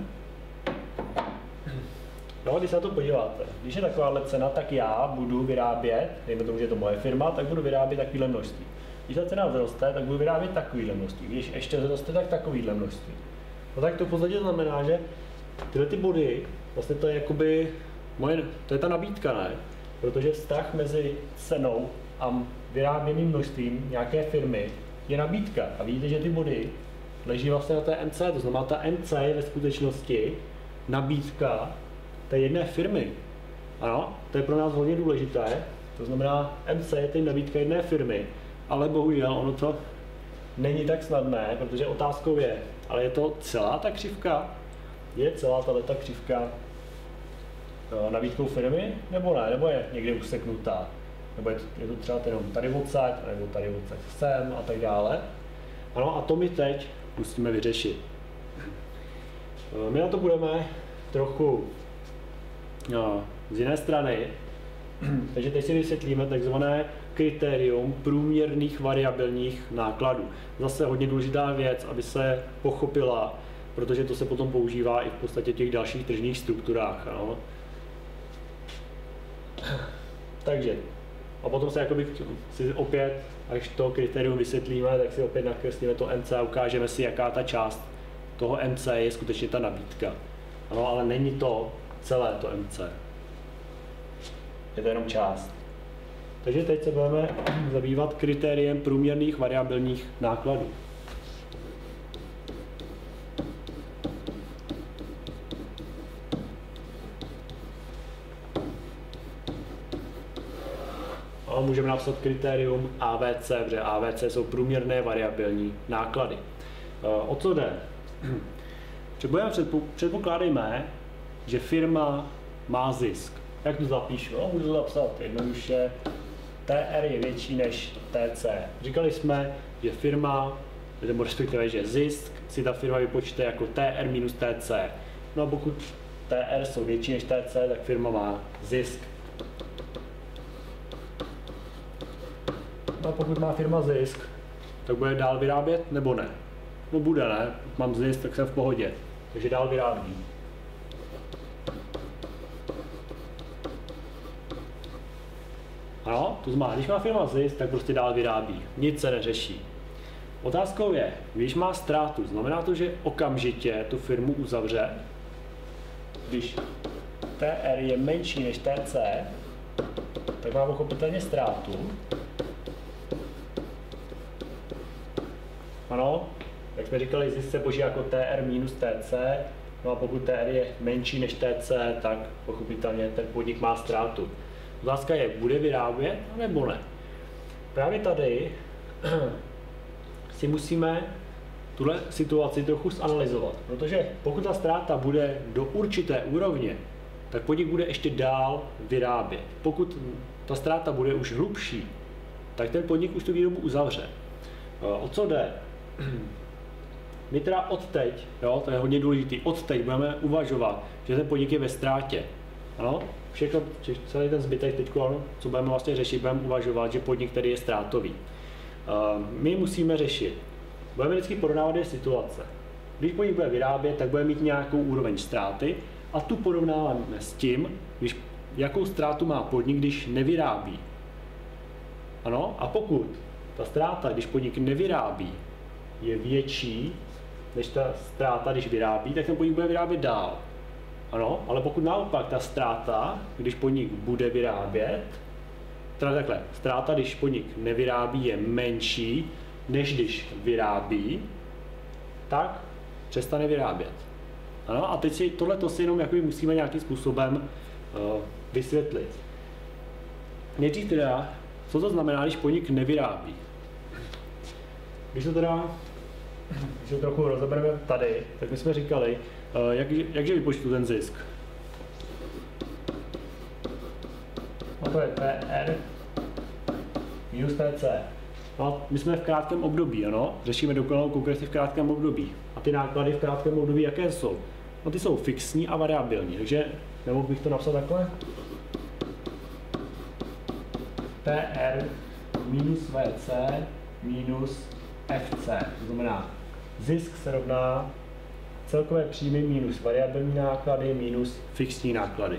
No, když se na to podíváte, když je takováhle cena, tak já budu vyrábět, dejme tomu, že je to moje firma, tak budu vyrábět takovýhle množství. Když ta cena vzroste, tak budu vyrábět takovýhle množství. Když ještě vzroste, tak takovýhle množství. No tak to v podstatě znamená, že tyhle ty body, vlastně to je jakoby moje, to je ta nabídka, ne? Protože vztah mezi cenou a vyráběným množstvím nějaké firmy je nabídka. A vidíte, že ty body leží vlastně na té M C, to znamená, ta M C je ve skutečnosti nabídka té jedné firmy. Ano, to je pro nás hodně důležité, to znamená, M C je teď nabídka jedné firmy, ale bohužel ono to není tak snadné, protože otázkou je, ale je to celá ta křivka? Je celá tato křivka no, nabídkou firmy, nebo ne, nebo je někde useknutá? Nebo je to, je to třeba jenom tady odsaď, nebo tady odsaď sem a tak dále. Ano, a to my teď musíme vyřešit. My na to budeme trochu no, z jiné strany, takže teď si vysvětlíme takzvané kritérium průměrných variabilních nákladů. Zase hodně důležitá věc, aby se pochopila, protože to se potom používá i v podstatě těch dalších tržních strukturách. Ano. Takže, a potom se jakoby si opět, až to kritérium vysvětlíme, tak si opět nakreslíme to M C a ukážeme si, jaká ta část toho M C je skutečně ta nabídka. Ano, ale není to celé to M C. Je to jenom část. Takže teď se budeme zabývat kritériem průměrných variabilních nákladů. A můžeme napsat kritérium A V C, protože A V C jsou průměrné variabilní náklady. O co jde? Předpokládejme, že firma má zisk. Jak to zapíšu? No, můžu to zapsat jednoduše. T R je větší než T C. Říkali jsme, že firma, nebo respektive, že zisk si ta firma vypočte jako T R minus T C. No a pokud T R jsou větší než T C, tak firma má zisk. a pokud má firma zisk, tak bude dál vyrábět nebo ne? No bude, ne? Mám zisk, tak jsem v pohodě. Takže dál vyrábí. Ano, to znamená, když má firma zisk, tak prostě dál vyrábí. Nic se neřeší. Otázkou je, když má ztrátu, znamená to, že okamžitě tu firmu uzavře? Když T R je menší než T C, tak má pochopitelně ztrátu. Ano, jak jsme říkali, zisk se boží jako T R minus T C, no a pokud T R je menší než T C, tak pochopitelně ten podnik má ztrátu. Otázka je, bude vyrábět nebo ne? Právě tady si musíme tuhle situaci trochu zanalyzovat, protože pokud ta ztráta bude do určité úrovně, tak podnik bude ještě dál vyrábět. Pokud ta ztráta bude už hlubší, tak ten podnik už tu výrobu uzavře. O co jde? My teda odteď, jo, to je hodně důležitý, odteď budeme uvažovat, že ten podnik je ve ztrátě. Ano? Všechno, celý ten zbytek teď, co budeme vlastně řešit, budeme uvažovat, že podnik, který je ztrátový. My musíme řešit, budeme vždycky porovnávat dvě situace. Když podnik bude vyrábět, tak bude mít nějakou úroveň ztráty a tu porovnáváme s tím, když, jakou ztrátu má podnik, když nevyrábí. Ano? A pokud ta ztráta, když podnik nevyrábí, je větší než ta ztráta, když vyrábí, tak ten podnik bude vyrábět dál. Ano, ale pokud naopak ta ztráta, když podnik bude vyrábět, teda takhle, ztráta, když podnik nevyrábí, je menší, než když vyrábí, tak přestane vyrábět. Ano, a teď si tohleto si jenom jakoby musíme nějakým způsobem uh, vysvětlit. Nejdřív teda, co to znamená, když podnik nevyrábí? Když to teda, když to trochu rozebereme tady, tak my jsme říkali, uh, jak, jakže vypočtu ten zisk. A to je T R minus T C. No, my jsme v krátkém období, ano? Řešíme dokonalou konkurenci v krátkém období. A ty náklady v krátkém období jaké jsou? No, ty jsou fixní a variabilní, takže nemohl bych to napsat takhle? T R minus V C minus F C. To znamená, zisk se rovná celkové příjmy minus variabilní náklady minus fixní náklady.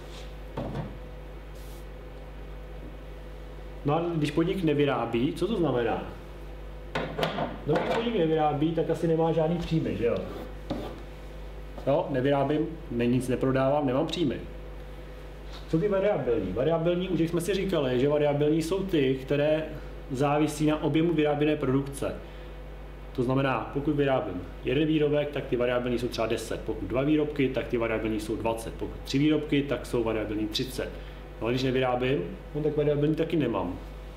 No a když podnik nevyrábí, co to znamená? No, když podnik nevyrábí, tak asi nemá žádný příjmy, že jo? Jo, nevyrábím, ne, nic neprodávám, nemám příjmy. Co ty variabilní? Variabilní, už jsme si říkali, že variabilní jsou ty, které závisí na objemu vyráběné produkce. To znamená, pokud vyrábím jeden výrobek, tak ty variabilní jsou třeba deset. Pokud dva výrobky, tak ty variabilní jsou dvacet. Pokud tři výrobky, tak jsou variabilní třicet. No, když nevyrábím, no, tak variabilní taky nemám.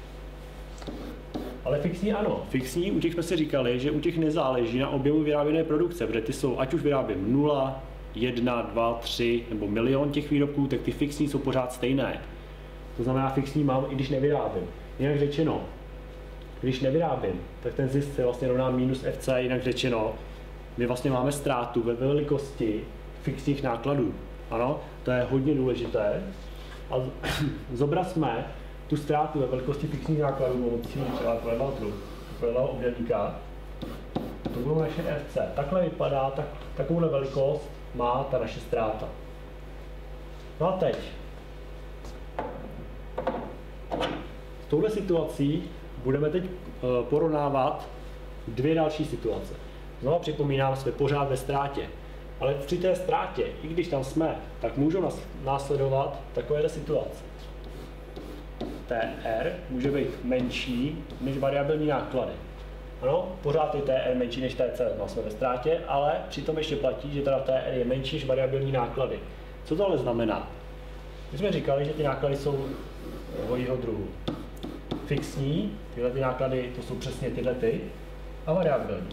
Ale fixní ano. Fixní, u těch jsme si říkali, že u těch nezáleží na objemu vyráběné produkce, protože ty jsou, ať už vyrábím nula, jedna, dva, tři nebo milion těch výrobků, tak ty fixní jsou pořád stejné. To znamená, fixní mám, i když nevyrábím. Jinak řečeno, když nevyrábím, tak ten zisk se vlastně rovná minus F C, jinak řečeno, my vlastně máme ztrátu ve velikosti fixních nákladů. Ano, to je hodně důležité. A zobrazme tu ztrátu ve velikosti fixních nákladů pomocí třeba takového obdélníka. To budou naše F C. Takhle vypadá, tak, takovouhle velikost má ta naše ztráta. No a teď. S touhle situací budeme teď uh, porovnávat dvě další situace. Znovu připomínám, jsme pořád ve ztrátě. Ale při té ztrátě, i když tam jsme, tak můžou následovat takovéhle situace. T R může být menší než variabilní náklady. Ano, pořád je T R menší než T C, no jsme ve ztrátě, ale přitom ještě platí, že teda T R je menší než variabilní náklady. Co to ale znamená? My jsme říkali, že ty náklady jsou dvojího druhu. Fixní, tyhle ty náklady, to jsou přesně tyhle ty, a variabilní.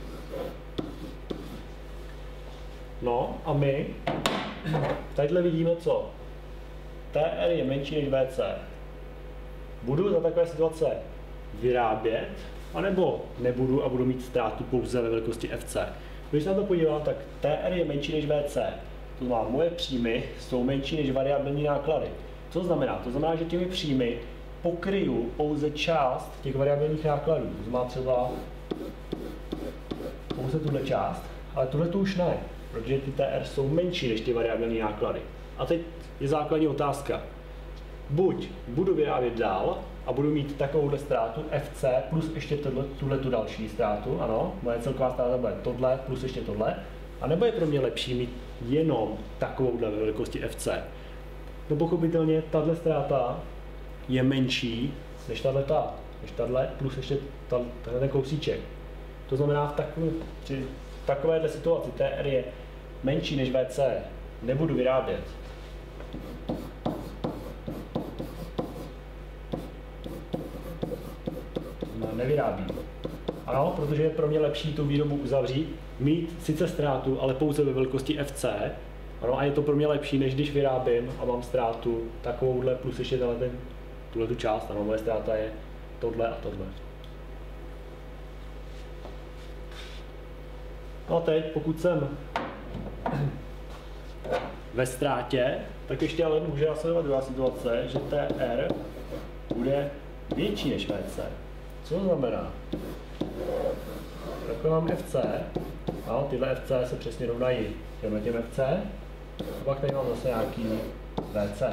No a my tadyhle vidíme co? T R je menší než V C. Budu za takové situace vyrábět, anebo nebudu a budu mít ztrátu pouze ve velikosti F C. Když se na to podívám, tak T R je menší než V C. To znamená, moje příjmy jsou menší než variabilní náklady. Co to znamená? To znamená, že těmi příjmy pokryju pouze část těch variabilních nákladů. To má třeba pouze tuhle část, ale tuhle tu už ne, protože ty T R jsou menší než ty variabilní náklady. A teď je základní otázka. Buď budu vyrábět dál a budu mít takovouhle ztrátu F C plus ještě tuhle tu další ztrátu, ano, moje celková ztráta bude tohle plus ještě tohle, a nebo je pro mě lepší mít jenom takovouhle velikosti F C. No pochopitelně tahle ztráta je menší než tahle, než tahle plus ještě tenhle ten kousíček. To znamená, v takové, při takovéhle situaci T R je menší než V C, nebudu vyrábět. No, nevyrábím. Ano, protože je pro mě lepší tu výrobu uzavřít, mít sice ztrátu, ale pouze ve velikosti F C. Ano, a je to pro mě lepší, než když vyrábím a mám ztrátu takovouhle plus ještě ten, tuhle tu část. Ano, moje ztráta je tohle a tohle. No a teď, pokud jsem ve ztrátě, tak ještě ale může následovat druhá situace, že T R bude větší než V C. Co to znamená? Tak mám F C, a tyhle F C se přesně rovnají těmhle těm F C, a pak tady mám zase nějaký V C.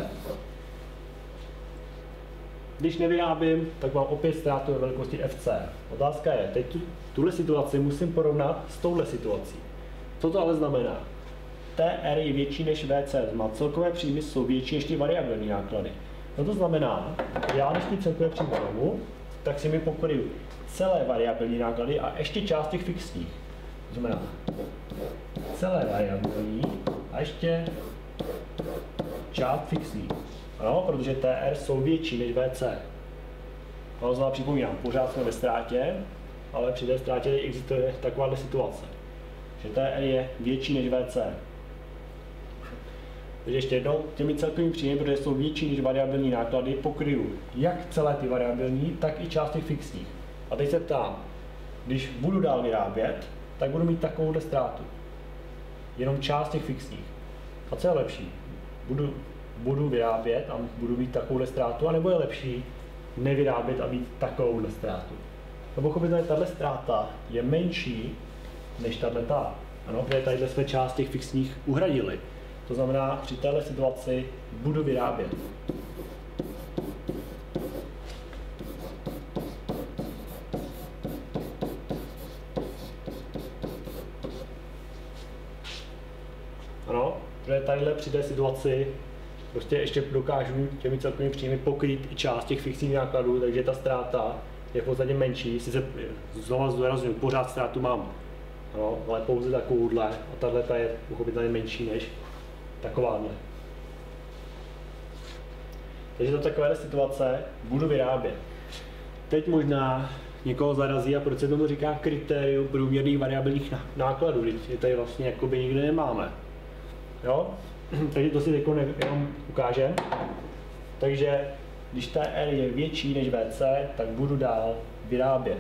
Když nevyrábím, tak mám opět ztrátu ve velikosti F C. Otázka je, teď tu, tuhle situaci musím porovnat s touhle situací. Co to ale znamená? T R je větší než V C, má celkové příjmy jsou větší než ty variabilní náklady. No to znamená, já když ty celkové příjmy vezmu, tak si mi pokryju celé variabilní náklady a ještě část těch fixních. To znamená celé variabilní a ještě část fixních. Ano, protože T R jsou větší než V C. No, znamená, připomínám, pořád jsme ve ztrátě, ale při té ztrátě existuje takováhle situace, že T R je větší než V C. Takže ještě jednou, těmi celkovými příjmy, protože jsou větší než variabilní náklady, pokryju jak celé ty variabilní, tak i část těch fixních. A teď se ptám, když budu dál vyrábět, tak budu mít takovouhle ztrátu. Jenom část těch fixních. A co je lepší? Budu, budu vyrábět a budu mít takovouhle ztrátu, anebo je lepší nevyrábět a mít takovouhle ztrátu? No pochopitelně tahle ztráta je menší než tato. Ano, protože tady jsme část těch fixních uhradili. To znamená, při této situaci budu vyrábět. Ano, protože tadyhle při té situaci prostě ještě dokážu těmi celkovými příjmy pokrýt i část těch fixních nákladů, takže ta ztráta je v podstatě menší. Sice znovu zdůrazňuji, pořád ztrátu mám, ano, ale pouze takovouhle a tahle je pochopitelně menší než takováhle. Takže za takovéhle situace budu vyrábět. Teď možná někoho zarazí, a proč se tomu říká kritérium průměrných variabilních nákladů, když je tady vlastně jakoby nikde nemáme. Jo? Takže to si teď jenom ukážem. Takže když T R je větší než V C, tak budu dál vyrábět.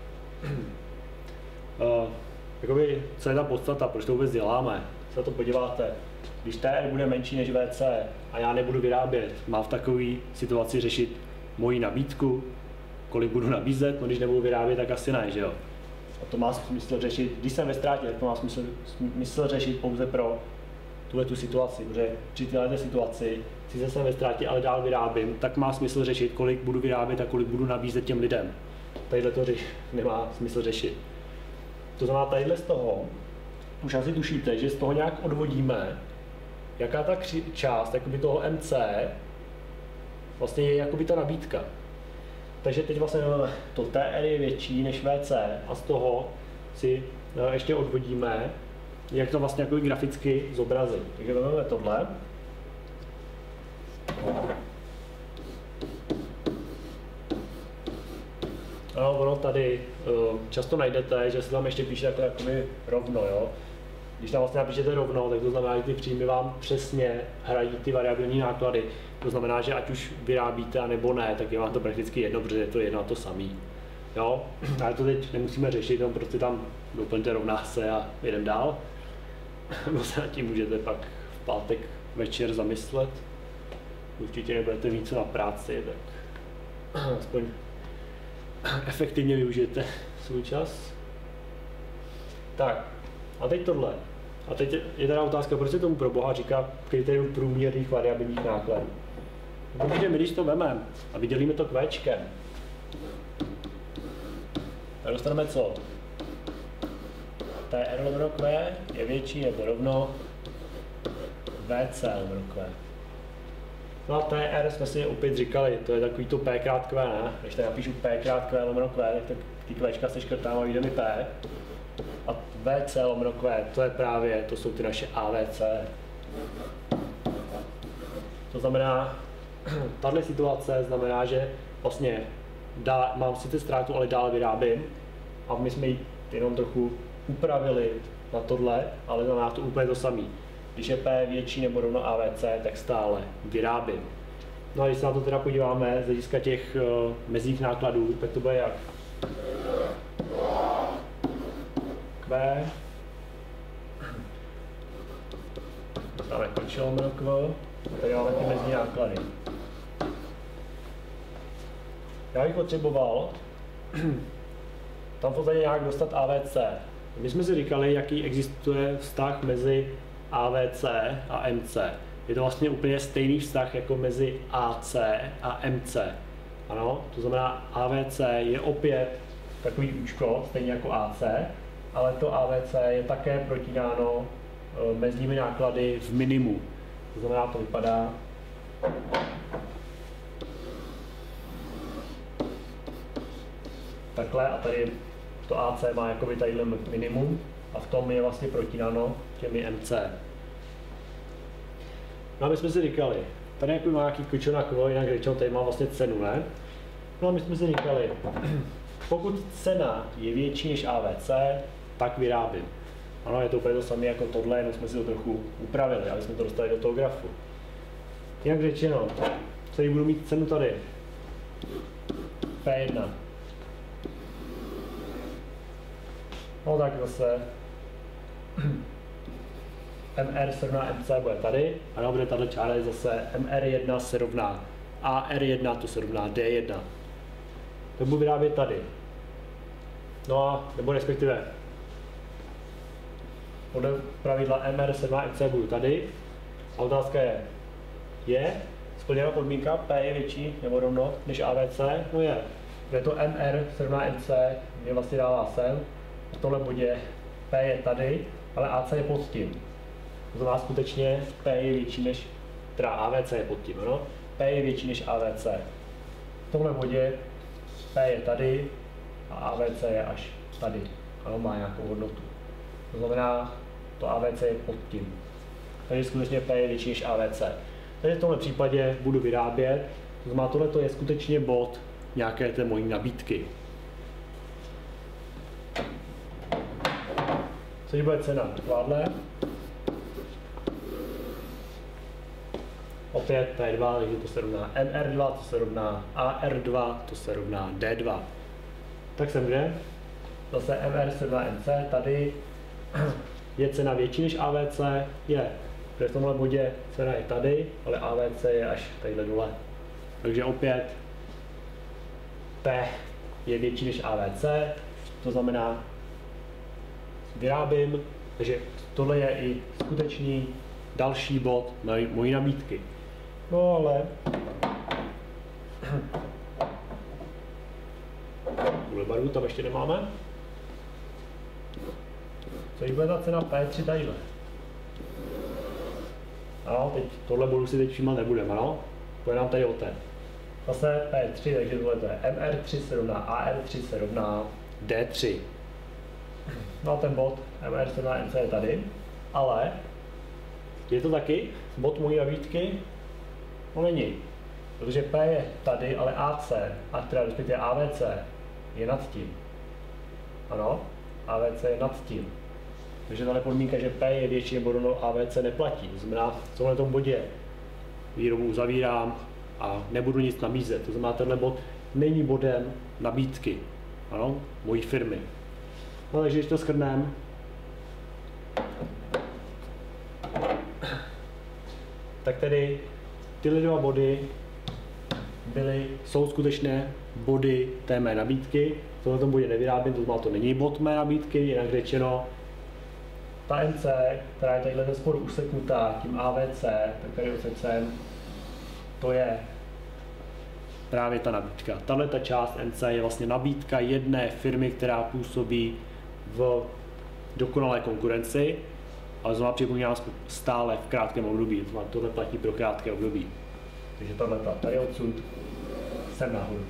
uh, jakoby, co je ta podstata, proč to vůbec děláme? Se to podíváte. Když T R bude menší než V C a já nebudu vyrábět, má v takové situaci řešit moji nabídku, kolik budu nabízet, no když nebudu vyrábět, tak asi ne, že jo? A to má smysl řešit, když jsem ve ztrátě, tak to má smysl, smysl řešit pouze pro tuhle tu situaci, protože při této situaci, sice jsem ve ztrátě, ale dál vyrábím, tak má smysl řešit, kolik budu vyrábět a kolik budu nabízet těm lidem. Tadyhle to řeš, nemá smysl řešit. To znamená, tadyhle z toho, už asi tušíte, že z toho nějak odvodíme, jaká ta část jakoby toho M C vlastně je jakoby ta nabídka. Takže teď vlastně to T R je větší než V C a z toho si ještě odvodíme, jak to vlastně jakoby graficky zobrazit. Takže vezmeme tohle. No, ono tady často najdete, že se tam ještě píše takhle jakoby rovno, jo. Když tam vlastně napíšete rovno, tak to znamená, že ty příjmy vám přesně hrají ty variabilní náklady. To znamená, že ať už vyrábíte a nebo ne, tak je vám to prakticky jedno, protože je to jedno a to samý. Jo? Ale to teď nemusíme řešit, jenom prostě tam doplňte rovná se a jedem dál. Nebo se nad tím můžete pak v pátek večer zamyslet. Určitě nebudete mít co na práci, tak aspoň efektivně využijete svůj čas. Tak, a teď tohle. A teď je teda otázka, proč se tomu pro boha říká kritérium průměrných variabilních nákladů. Protože my, když to vememe a vydělíme to kvéčkem, tak dostaneme co? T R lomeno Q je větší nebo rovno V C lomeno Q. No a T R jsme si opět říkali, to je takový to P krát Q, ne? Když tady napíšu P krát Q lomeno Q, tak ty Qčka se škrtám a vyjde mi P. A V C lomeno Q, to je právě, to jsou ty naše A V C. To znamená, tahle situace znamená, že vlastně dá, mám sice ztrátu, ale dál vyrábím a my jsme ji jenom trochu upravili na tohle, ale znamená to úplně to samé. Když je P větší nebo rovno A V C, tak stále vyrábím. No a když se na to teda podíváme z hlediska těch uh, mezních nákladů, tak to bude jak? Q, dáme končilo lomeno Q, tady máme ty mezní náklady. Já bych potřeboval tam v podstatě nějak dostat A V C. My jsme si říkali, jaký existuje vztah mezi A V C a M C. Je to vlastně úplně stejný vztah jako mezi A C a M C. Ano, to znamená A V C je opět takový účko, stejně jako A C, ale to A V C je také protínáno mezními náklady v minimu. To znamená, to vypadá takhle a tady to A C má jakoby tadyhle minimum a v tom je vlastně protínáno těmi M C. No a my jsme si říkali, tady jako má nějaký kučo na kvo, jinak řečeno tady má vlastně cenu, ne? No a my jsme si říkali, pokud cena je větší než A V C, tak vyrábím. Ano, je to úplně to samé jako tohle, jenom jsme si to trochu upravili, aby jsme to dostali do toho grafu. Jinak řečeno, tady budu mít cenu tady P jedna. No tak zase M R se rovná M C bude tady, a no, bude tato čára je zase M R jedna se rovná A R jedna, to se rovná D jedna. To budu vyrábět tady. No a, nebo respektive podle pravidla M R se rovná M C budu tady. A otázka je, je splněna podmínka P je větší nebo rovno než A V C? No je. Kde to M R se rovná M C mě vlastně dává sem. V tomhle bodě P je tady, ale A C je pod tím. To znamená skutečně P je větší než, teda A V C je pod tím, no? P je větší než A V C. V tomhle bodě P je tady a A V C je až tady. Ano, má nějakou hodnotu. To znamená, to A V C je pod tím. Takže skutečně P je větší než A V C. Takže v tomhle případě budu vyrábět. To znamená, tohle je skutečně bod nějaké té mojí nabídky. Což bude cena takováhle. Opět P dva, takže to se rovná M R dva, to se rovná A R dva, to se rovná D dva. Tak jsem kde? Zase M R se rovná M C, tady je cena větší než A V C, je. Protože v tomhle bodě cena je tady, ale A V C je až tadyhle dole. Takže opět P je větší než A V C, to znamená vyrábím, takže tohle je i skutečný další bod mojí nabídky. No ale tuhle barvu tam ještě nemáme. Co bude ta cena P tři tadyhle? Ano, teď tohle bodu si teď všímat nebudeme, ano? Pojde nám tady o ten. Zase P tři, takže tohle to je M R tři se rovná A R tři se rovná D tři. No a ten bod M R se rovná M C je tady, ale je to taky bod mojí nabídky? No není, protože P je tady, ale A C, a teda respektive A V C je nad tím. Ano, A V C je nad tím. Takže tahle podmínka, že P je větší nebo rovno A V C neplatí. To znamená, v tomhle tom bodě výrobu uzavírám a nebudu nic nabízet. To znamená, tenhle bod není bodem nabídky, ano, mojí firmy. No takže když to shrneme, tak tedy tyhle dva body byly, jsou skutečné body té mé nabídky. V tomto bodě nevyrábím, to znamená, to není bod mé nabídky, jinak řečeno, ta M C, která je tadyhle ze spodu useknutá tím A V C, tak tady odsecem, to je právě ta nabídka. Tahle ta část M C je vlastně nabídka jedné firmy, která působí v dokonalé konkurenci, ale znovu připomínám stále v krátkém období, tohle platí pro krátké období. Takže tahle tady odsud sem nahoru.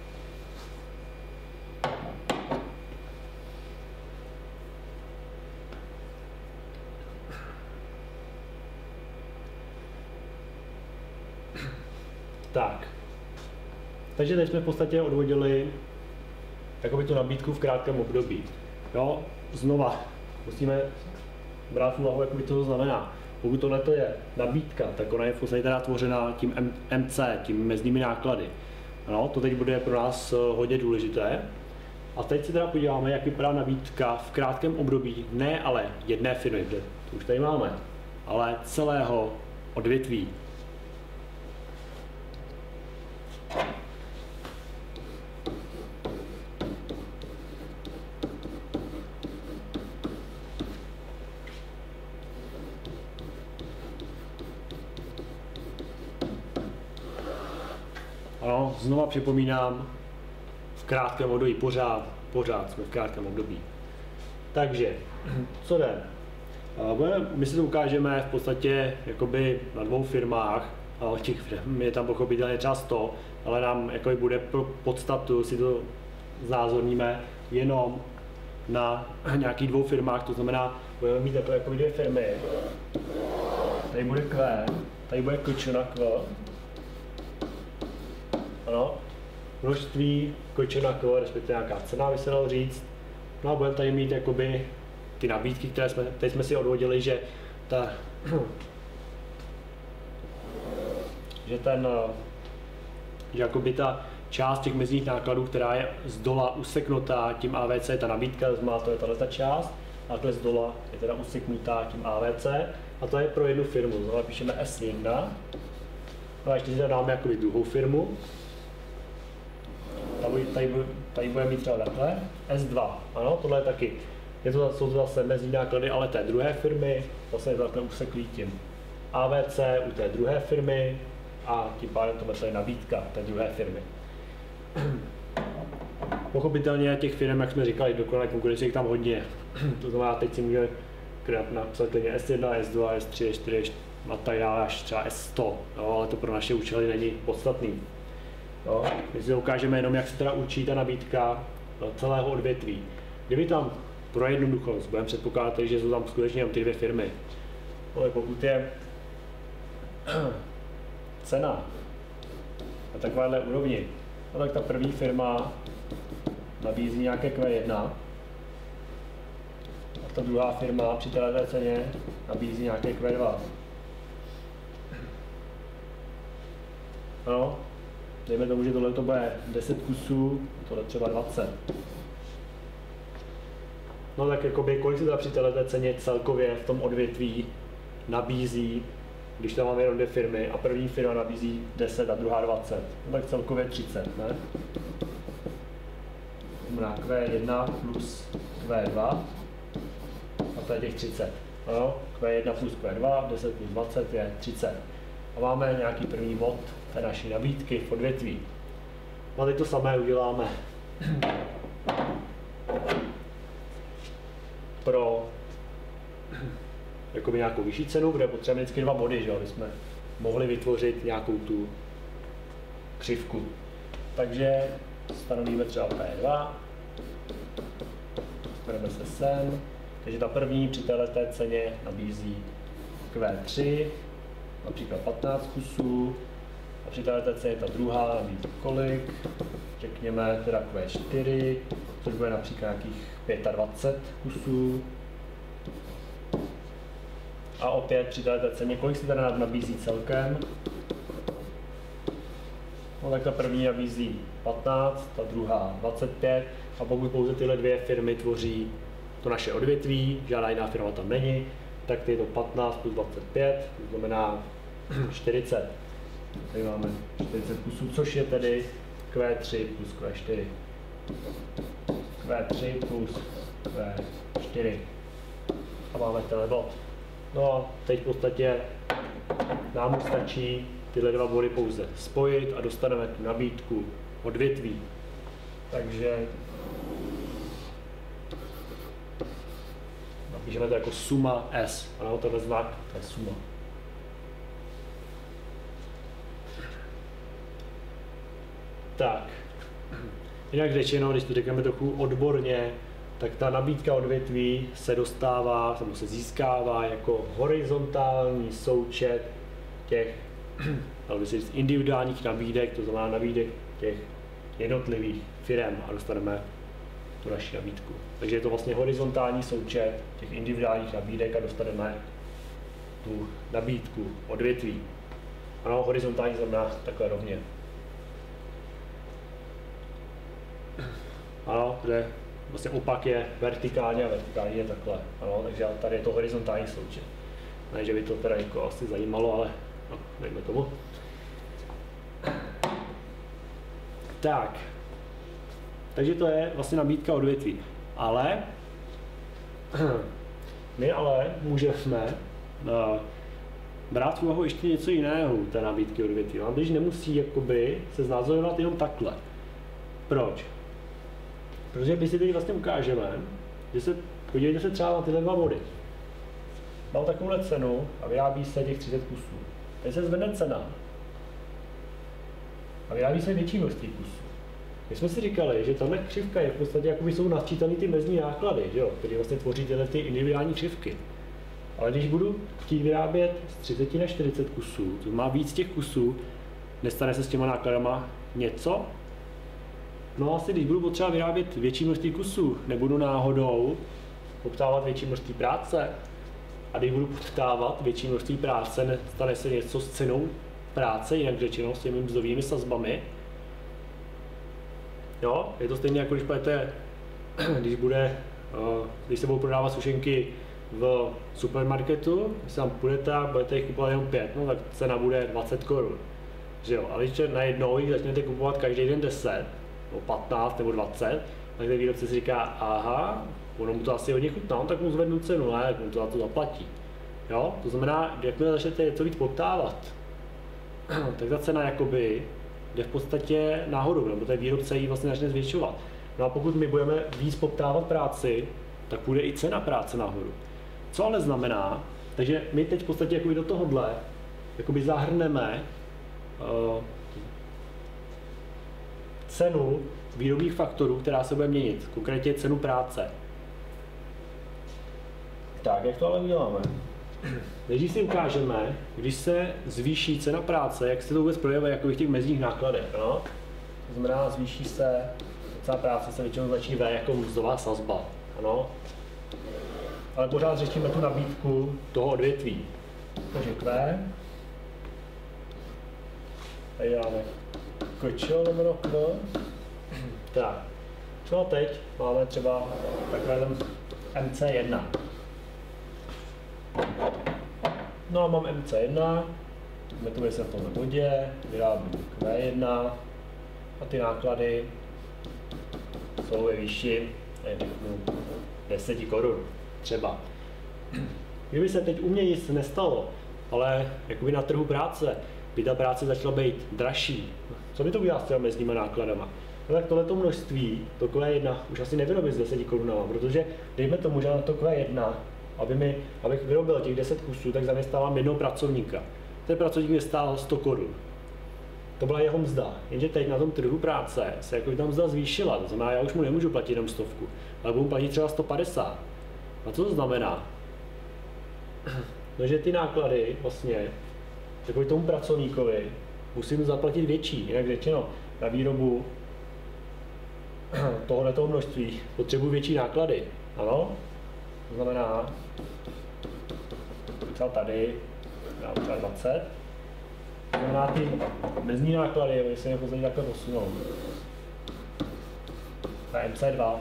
Tak, takže teď jsme v podstatě odvodili jakoby tu nabídku v krátkém období. Jo, znova musíme brát v úvahu, jakoby to znamená. Pokud tohle je nabídka, tak ona je v podstatě teda tvořena tím M C, tím mezními náklady. No, to teď bude pro nás hodně důležité. A teď se teda podíváme, jak vypadá nabídka v krátkém období, ne ale jedné firmy, protože to už tady máme, ale celého odvětví. Ano, znova připomínám, v krátkém období, pořád, pořád jsme v krátkém období. Takže, co jde? My si to ukážeme v podstatě jakoby na dvou firmách, ale těch firm je tam pochopitelně třeba sto, ale nám jakoby bude pro podstatu, si to znázorníme jenom na nějakých dvou firmách, to znamená, budeme mít takové jakoby dvě firmy. Tady bude Q, tady bude K na Q. Ano, množství K na Q, respektive nějaká cena, by se dalo říct. No a budeme tady mít jakoby ty nabídky, které jsme, teď jsme si odvodili, že ta, že ten, že jakoby ta část těch mezních nákladů, která je z dola useknutá tím A V C, ta nabídka, znamená, to je tato část, a takhle z dola je teda useknutá tím A V C, a to je pro jednu firmu. Znamená, píšeme S jedna, no a ještě si dáme jakoby druhou firmu. Tady, tady, tady budeme mít třeba takhle, S dva, ano, tohle je taky, je to, jsou to zase mezní náklady, ale té druhé firmy, vlastně je to takhle useklý tím A V C u té druhé firmy a tím pádem tohle je nabídka té druhé firmy. Pochopitelně těch firm, jak jsme říkali, dokonalé konkurence je tam hodně, to znamená, teď si můžeme napsat klidně S jedna, S dva, S tři, S čtyři a tak dále až třeba S sto, no, ale to pro naše účely není podstatný. No, my si ukážeme jenom, jak se teda učí ta nabídka celého odvětví. Kdyby tam pro jednoduchost budeme předpokládat, že jsou tam skutečně jenom ty dvě firmy, ale pokud je cena na takovéhle úrovni, no tak ta první firma nabízí nějaké Q jedna a ta druhá firma při této ceně nabízí nějaké Q dva. No, dejme tomu, že tohle to bude deset kusů, tohle třeba dvacet. No tak jakoby, kolik se teda při této ceně celkově v tom odvětví nabízí, když tam máme jenom dvě firmy a první firma nabízí deset a druhá dvacet, no tak celkově třicet, ne? Znamená Q jedna plus Q dva a to je těch třicet. No, Q jedna plus Q dva, deset plus dvacet je třicet. A máme nějaký první bod té naší nabídky v odvětví. No a teď to samé uděláme pro jakoby nějakou vyšší cenu, kde potřebujeme vždycky dva body, že aby jsme mohli vytvořit nějakou tu křivku. Takže stanovíme třeba P dva, bereme se sem, takže ta první při této ceně nabízí Q tři, například patnáct kusů, a při této ceně ta druhá nabízí kolik, řekněme teda Q čtyři, což bude například nějakých dvacet pět kusů. A opět při této ceně, kolik se teda nabízí celkem? No tak ta první nabízí patnáct, ta druhá dvacet pět, a pokud pouze tyhle dvě firmy tvoří to naše odvětví, žádná jiná firma tam není, tak je to patnáct plus dvacet pět, to znamená čtyřicet. Tady máme čtyřicet kusů, což je tedy Q tři plus Q čtyři. Q tři plus Q čtyři. A máme tenhle bod. No a teď v podstatě nám stačí tyhle dva body pouze spojit a dostaneme tu nabídku odvětví. Takže napíšeme to jako suma S. Ano, tohle znak, to je suma. Tak, jinak řečeno, když to řekneme trochu odborně, tak ta nabídka odvětví se dostává, nebo se získává jako horizontální součet těch, dalo by se říct, individuálních nabídek, to znamená nabídek těch jednotlivých firem a dostaneme tu naši nabídku. Takže je to vlastně horizontální součet těch individuálních nabídek a dostaneme tu nabídku odvětví. Ano, horizontální znamená takhle rovně. Ano, kde vlastně opak je vertikálně a vertikální je takhle. Ano, takže tady je to horizontální součet. Ne, že by to teda jako asi zajímalo, ale no, dejme tomu. Tak, takže to je vlastně nabídka odvětví. Ale my ale můžeme uh, brát v úvahu ještě něco jiného té nabídky odvětví. Vám když nemusí jakoby se znázorňovat jenom takhle. Proč? Protože my si teď vlastně ukážeme, že se, podívejte se třeba na tyhle dva body. Mám takovouhle cenu a vyrábí se těch třicet kusů. Teď se zvedne cena a vyrábí se větší množství kusů. My jsme si říkali, že tahle křivka je v podstatě, jakoby jsou nasčítané ty mezní náklady, že jo, které vlastně tvoří tyhle ty individuální křivky. Ale když budu chtít vyrábět z třicet na čtyřicet kusů, to má víc těch kusů, nestane se s těma nákladama něco? No asi když budu potřeba vyrábět větší množství kusů, nebudu náhodou poptávat větší množství práce. A když budu poptávat větší množství práce, nestane se něco s cenou práce, jinak řečeno s těmi mzdovými sazbami. Jo, je to stejně jako když půjdete, když bude, když se budou prodávat sušenky v supermarketu, když tam půjdete a budete jich kupovat jenom pět, no tak cena bude dvacet korun. Že jo, ale když najednou jich začnete kupovat každý den deset, nebo patnáct nebo dvacet, tak ten výrobce si říká, aha, ono mu to asi hodně chutná, tak mu zvednu cenu, ne, tak mu to za to zaplatí. Jo, to znamená, jakmile začnete něco víc poptávat, tak ta cena jakoby jde v podstatě nahoru, nebo ten výrobce ji vlastně začne zvětšovat. No a pokud my budeme víc poptávat práci, tak půjde i cena práce nahoru. Co ale znamená, takže my teď v podstatě jakoby do tohohle jakoby zahrneme uh, cenu výrobních faktorů, která se bude měnit, konkrétně cenu práce. Tak, jak to ale uděláme? Než si ukážeme, když se zvýší cena práce, jak se to vůbec projevuje jako v těch mezních nákladech. No? To znamená, zvýší se, cena práce se většinou začíná V jako mzdová sazba. Ano? Ale pořád řešíme tu nabídku toho odvětví. Takže Q. Tady dáme kočo nebo Q. Tak. No a teď máme třeba takové ten M C jedna. No a mám M C jedna, metodě jsem v tomhle bodě, vyrábím Q jedna a ty náklady jsou ve výši, řeknu, deset korun třeba. Kdyby se teď u mě nic nestalo, ale jakoby na trhu práce by ta práce začala být dražší, co by to udělalo s těma mezníma nákladama? No tak tohleto množství, to Q jedna, už asi nevyrobí s deseti korunama, protože dejme tomu, že na to Q jedna, aby mi, abych vyrobil těch deset kusů, tak zaměstnávám jednoho pracovníka. Ten pracovník mi stál sto korun. To byla jeho mzda, jenže teď na tom trhu práce se jako ta mzda zvýšila, to znamená, já už mu nemůžu platit jenom stovku, ale budu platit třeba sto padesát. A co to znamená? No, že ty náklady vlastně, takový tomu pracovníkovi, musím zaplatit větší, jinak řečeno, na výrobu tohoto množství potřebuji větší náklady, ano? To znamená, třeba tady, já třeba dvacet, to znamená ty mezní náklady, oni se jako takhle posunou. Na M C dva.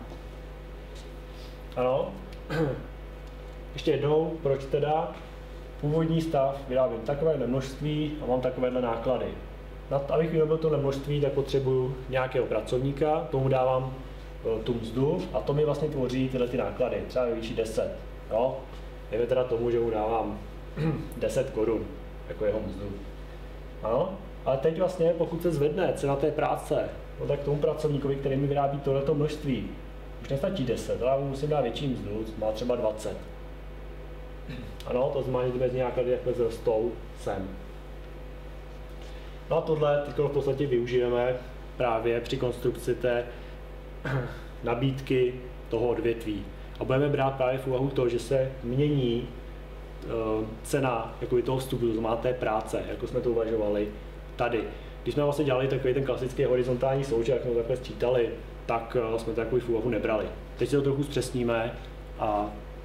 Ano. Ještě jednou, proč teda původní stav vyrábím takovéhle množství a mám takovéhle náklady. Na to, abych vyrobil tohle množství, tak potřebuju nějakého pracovníka, tomu dávám tu mzdu a to mi vlastně tvoří tyhle ty náklady, třeba ve výši deset. Jo? Dejme teda tomu, že mu dávám deset korun jako jeho mzdu. Ano? Ale teď vlastně, pokud se zvedne cena té práce, no tak tomu pracovníkovi, který mi vyrábí tohleto množství, už nestačí deset, ale musím dát větší mzdu, má třeba dvacet. Ano, to znamená, že ty mezní náklady takhle zrostou sem. No a tohle teď v podstatě využijeme právě při konstrukci té nabídky toho odvětví. A budeme brát právě v úvahu to, že se mění uh, cena jakoby toho vstupu, to znamená té práce, jako jsme to uvažovali tady. Když jsme vlastně dělali takový ten klasický horizontální součet, jak jsme to takhle sčítali, tak uh, jsme to takový v úvahu nebrali. Teď si to trochu zpřesníme a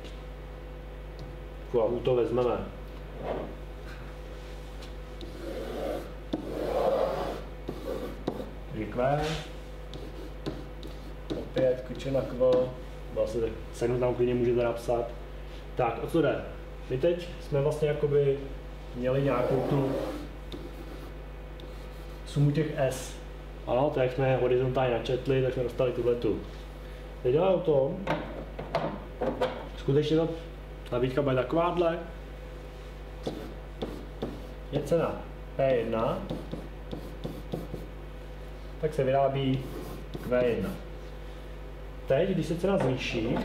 v úvahu to vezmeme. Q, opět klíče na Q, vlastně sedm tam klidně můžete napsat. Tak, o co jde? My teď jsme vlastně jakoby měli nějakou tu sumu těch S. Ano, to jak jsme horizontálně načetli, tak jsme dostali tuhletu. Teď dělá o tom, skutečně ta nabídka bude takováhle. Je cena P jedna, tak se vyrábí Q jedna. Teď, když se cena zvýší,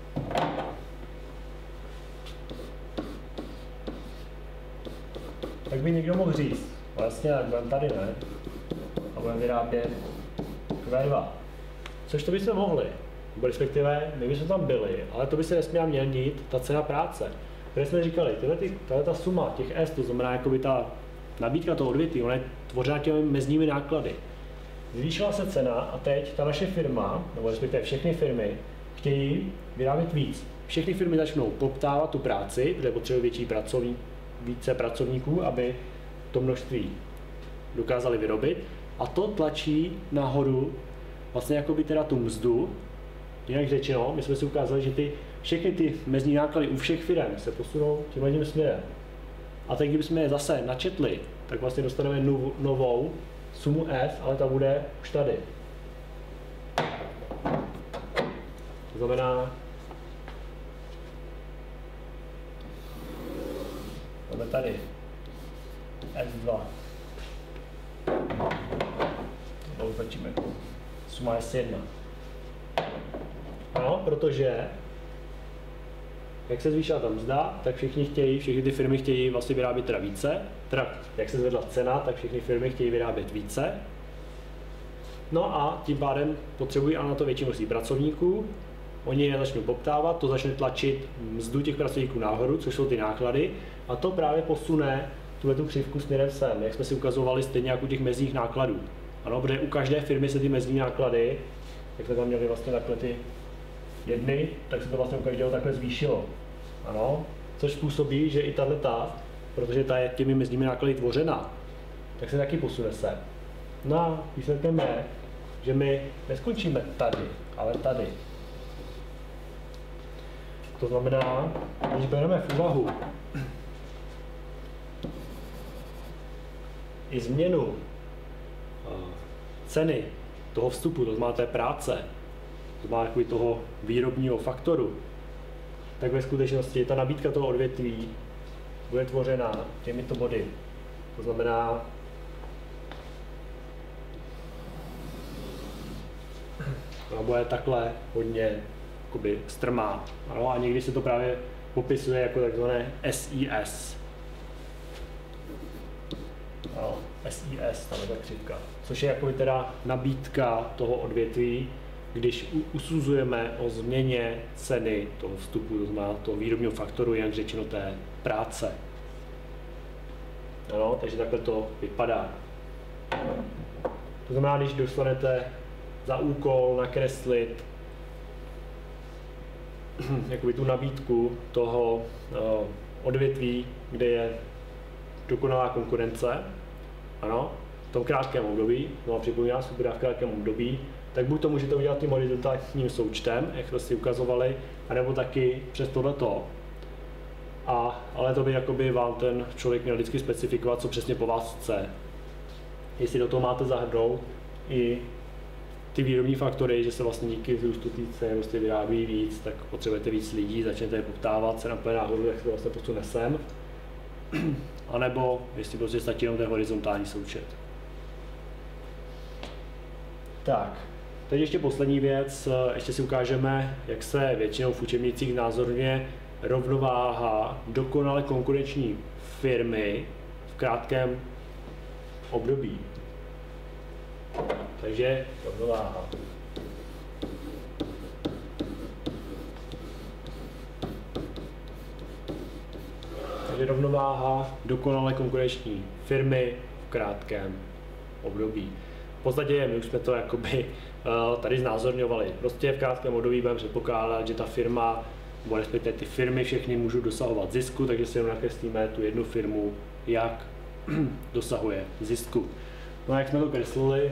tak by někdo mohl říct, vlastně tak budeme tady, ne? A budeme vyrábět Q dva. Což to bychom mohli, nebo respektive my bychom tam byli, ale to by se nesměla měnit ta cena práce. Protože jsme říkali, tahle ta suma těch S, to znamená jakoby ta nabídka toho odvětví, ona je tvořena těmi mezními náklady. Zvýšila se cena a teď ta naše firma, nebo respektive všechny firmy, chtějí vyrábět víc. Všechny firmy začnou poptávat tu práci, protože potřebují větší pracovní, více pracovníků, aby to množství dokázali vyrobit. A to tlačí nahoru vlastně jakoby teda tu mzdu. Jinak řečeno, my jsme si ukázali, že ty, všechny ty mezní náklady u všech firm se posunou tímhle směrem. A teď, kdybychom je zase načetli, tak vlastně dostaneme novou sumu S, ale ta bude už tady. To znamená, máme tady S dva. To označíme jako suma S jedna. No, protože jak se zvýšila ta mzda, tak všichni chtějí, všechny ty firmy chtějí vlastně vyrábět teda více. Teda, jak se zvedla cena, tak všechny firmy chtějí vyrábět více. No a tím pádem potřebují ale na to větší množství pracovníků. Oni je začnou poptávat, to začne tlačit mzdu těch pracovníků nahoru, což jsou ty náklady. A to právě posune tu křivku směrem sem, jak jsme si ukazovali stejně jako u těch mezních nákladů. Ano, protože u každé firmy se ty mezní náklady, jak jsme tam měli vlastně takhle ty jedny, tak se to vlastně u každého takhle zvýšilo. Ano, což způsobí, že i tato, protože ta je těmi mezními náklady tvořena, tak se taky posune sem. No a výsledkem je, že my neskončíme tady, ale tady. To znamená, když bereme v úvahu i změnu ceny toho vstupu, to znamená té práce, to znamená jakoby toho výrobního faktoru, tak ve skutečnosti ta nabídka toho odvětví bude tvořena těmito body. To znamená, ona bude takhle hodně jakoby strmá. Ano, a někdy se to právě popisuje jako takzvané S I S. No, S I S, tam je ta křivka. Což je jakoby teda nabídka toho odvětví, když usuzujeme o změně ceny toho vstupu, to znamená toho výrobního faktoru, jak řečeno té práce. Ano, takže takhle to vypadá. To znamená, když dostanete za úkol nakreslit jakoby tu nabídku toho uh, odvětví, kde je dokonalá konkurence, ano, v tom krátkém období, no a připomínám, že bude v krátkém období, tak buď to můžete udělat tím horizontálním součtem, jak jsme si ukazovali, anebo taky přes tohleto. A, ale to by jakoby vám ten člověk měl vždycky specifikovat, co přesně po vás chce. Jestli do toho máte zahrnout i ty výrobní faktory, že se vlastně díky vzrůstu té ceny vlastně vyrábí víc, tak potřebujete víc lidí, začnete je poptávat, se napojit náhodou, jak se to vlastně posune sem. A nebo jestli prostě stačí jenom ten horizontální součet. Tak, teď ještě poslední věc, ještě si ukážeme, jak se většinou v učebnicích znázorňuje rovnováha dokonale konkurenční firmy v krátkém období. Takže rovnováha. Takže rovnováha dokonale konkurenční firmy v krátkém období. V podstatě my už jsme to jakoby uh, tady znázorňovali. Prostě v krátkém období budeme předpokládat, že ta firma, nebo respektive ty firmy všechny můžou dosahovat zisku, takže si jenom nakreslíme tu jednu firmu, jak dosahuje zisku. No a jak jsme to kreslili,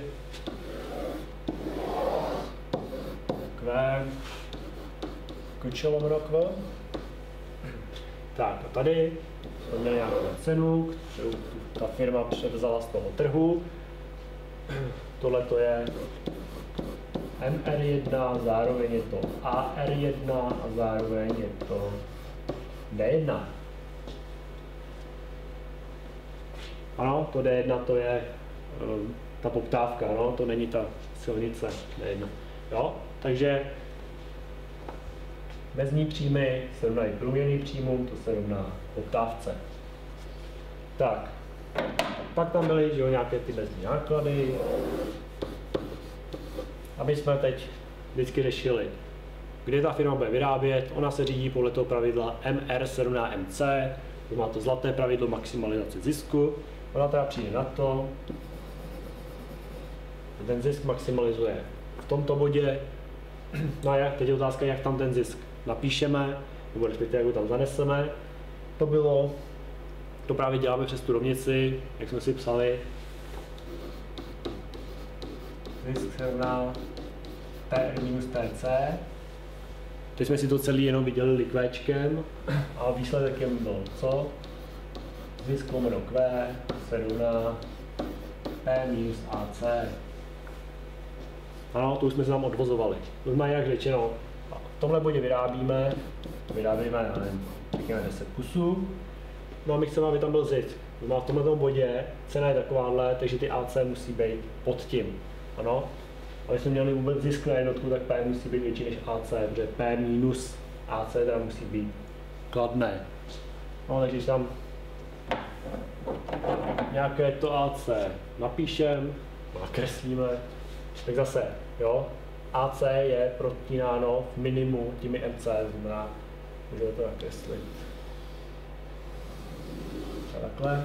Q, Q lomeno Q. Tak a tady jsme měli nějakou cenu, kterou ta firma převzala z toho trhu. Tohle to je M R jedna, zároveň je to A R jedna a zároveň je to D jedna. Ano, to D jedna to je um, ta poptávka, no, to není ta silnice D jedna. Jo? Takže mezní příjmy se rovnají průměrný příjmům, to se rovná poptávce. Tak, pak tam byly, že jo, nějaké ty mezní náklady. A my jsme teď vždycky řešili, kde ta firma bude vyrábět. Ona se řídí podle toho pravidla M R se rovná M C, to má to zlaté pravidlo maximalizace zisku. Ona teda přijde na to, že ten zisk maximalizuje v tomto bodě. No a jak, teď je otázka, jak tam ten zisk napíšeme, nebo respektive jak ho tam zaneseme. To bylo, to právě děláme přes tu rovnici, jak jsme si psali. Zisk se rovná P R minus T C. Teď jsme si to celý jenom vydělili kvéčkem a výsledek je byl co? Zisk lomeno Q se rovná P minus A C. Ano, to už jsme se tam odvozovali. To znamená, jak řečeno, v tomhle bodě vyrábíme, vyrábíme, já nevím, řekněme deset kusů, no a my chceme, aby tam byl zisk. To znamená, v tomhle bodě cena je takováhle, takže ty A C musí být pod tím. Ano, aby jsme měli vůbec zisk na jednotku, tak P musí být větší než A C, protože P minus A C teda musí být kladné. No, takže když tam nějaké to A C napíšeme, nakreslíme, tak zase, jo, A C je protínáno v minimu těmi M C, znamená, můžeme to nakreslit. Třeba takhle.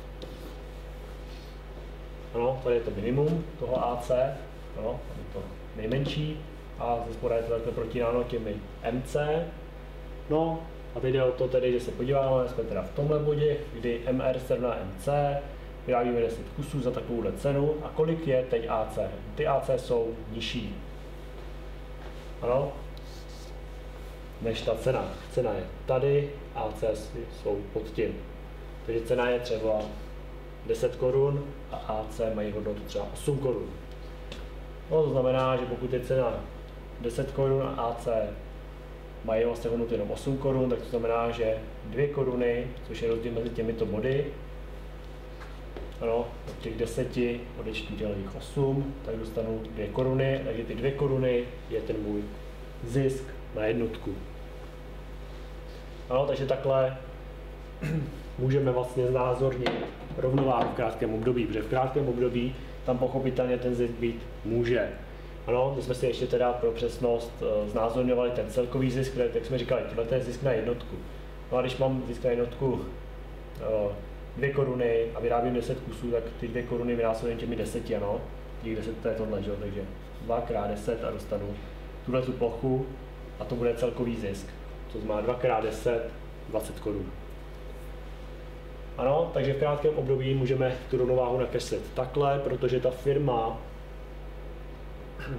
Ano, tady je to minimum toho A C, ano, tady je to nejmenší a ze spoda je to takhle protínáno těmi M C. No a teď jde o to tedy, že se podíváme, jsme teda v tomhle bodě, kdy M R se rovná M C, vyrábíme deset kusů za takovouhle cenu a kolik je teď A C? Ty A C jsou nižší. Ano? Než ta cena. Cena je tady, A C jsou pod tím. Takže cena je třeba deset korun a A C mají hodnotu třeba osm korun. No, to znamená, že pokud je cena deset korun a A C mají vlastně hodnotu jenom osm korun, tak to znamená, že dvě koruny, což je rozdíl mezi těmito body, ano, od těch deseti odečtu dělených osm, tak dostanu dvě koruny, takže ty dvě koruny je ten můj zisk na jednotku. Ano, takže takhle můžeme vlastně znázornit rovnováhu v krátkém období, protože v krátkém období tam pochopitelně ten zisk být může. Ano, my jsme si ještě teda pro přesnost znázorňovali ten celkový zisk, kde, jak jsme říkali, tohle je zisk na jednotku. No a když mám zisk na jednotku dvě koruny a vyrábím deset kusů, tak ty dvě koruny vynásobím těmi deseti, ano. Těch deset to je tohle, že? Takže dva krát deset a dostanu tuhle tu plochu a to bude celkový zisk. To znamená dva krát deset, dvacet korun. Ano, takže v krátkém období můžeme tu rovnováhu nakreslit takhle, protože ta firma,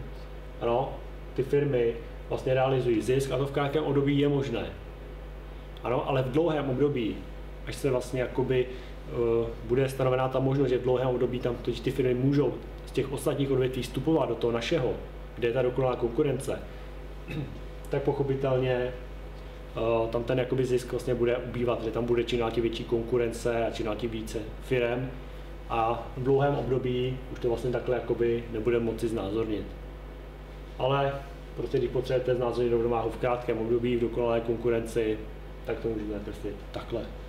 ano, ty firmy vlastně realizují zisk a to v krátkém období je možné. Ano, ale v dlouhém období, až se vlastně jakoby uh, bude stanovená ta možnost, že v dlouhém období tam totiž ty firmy můžou z těch ostatních odvětví vstupovat do toho našeho, kde je ta dokonalá konkurence, tak pochopitelně uh, tam ten jakoby zisk vlastně bude ubývat, že tam bude čím dál tím větší konkurence a čím dál tím více firem a v dlouhém období už to vlastně takhle jakoby nebude moci znázornit. Ale prostě když potřebujete znázornit rovnováhu v krátkém období v dokonalé konkurenci, tak to můžete nakreslit takhle.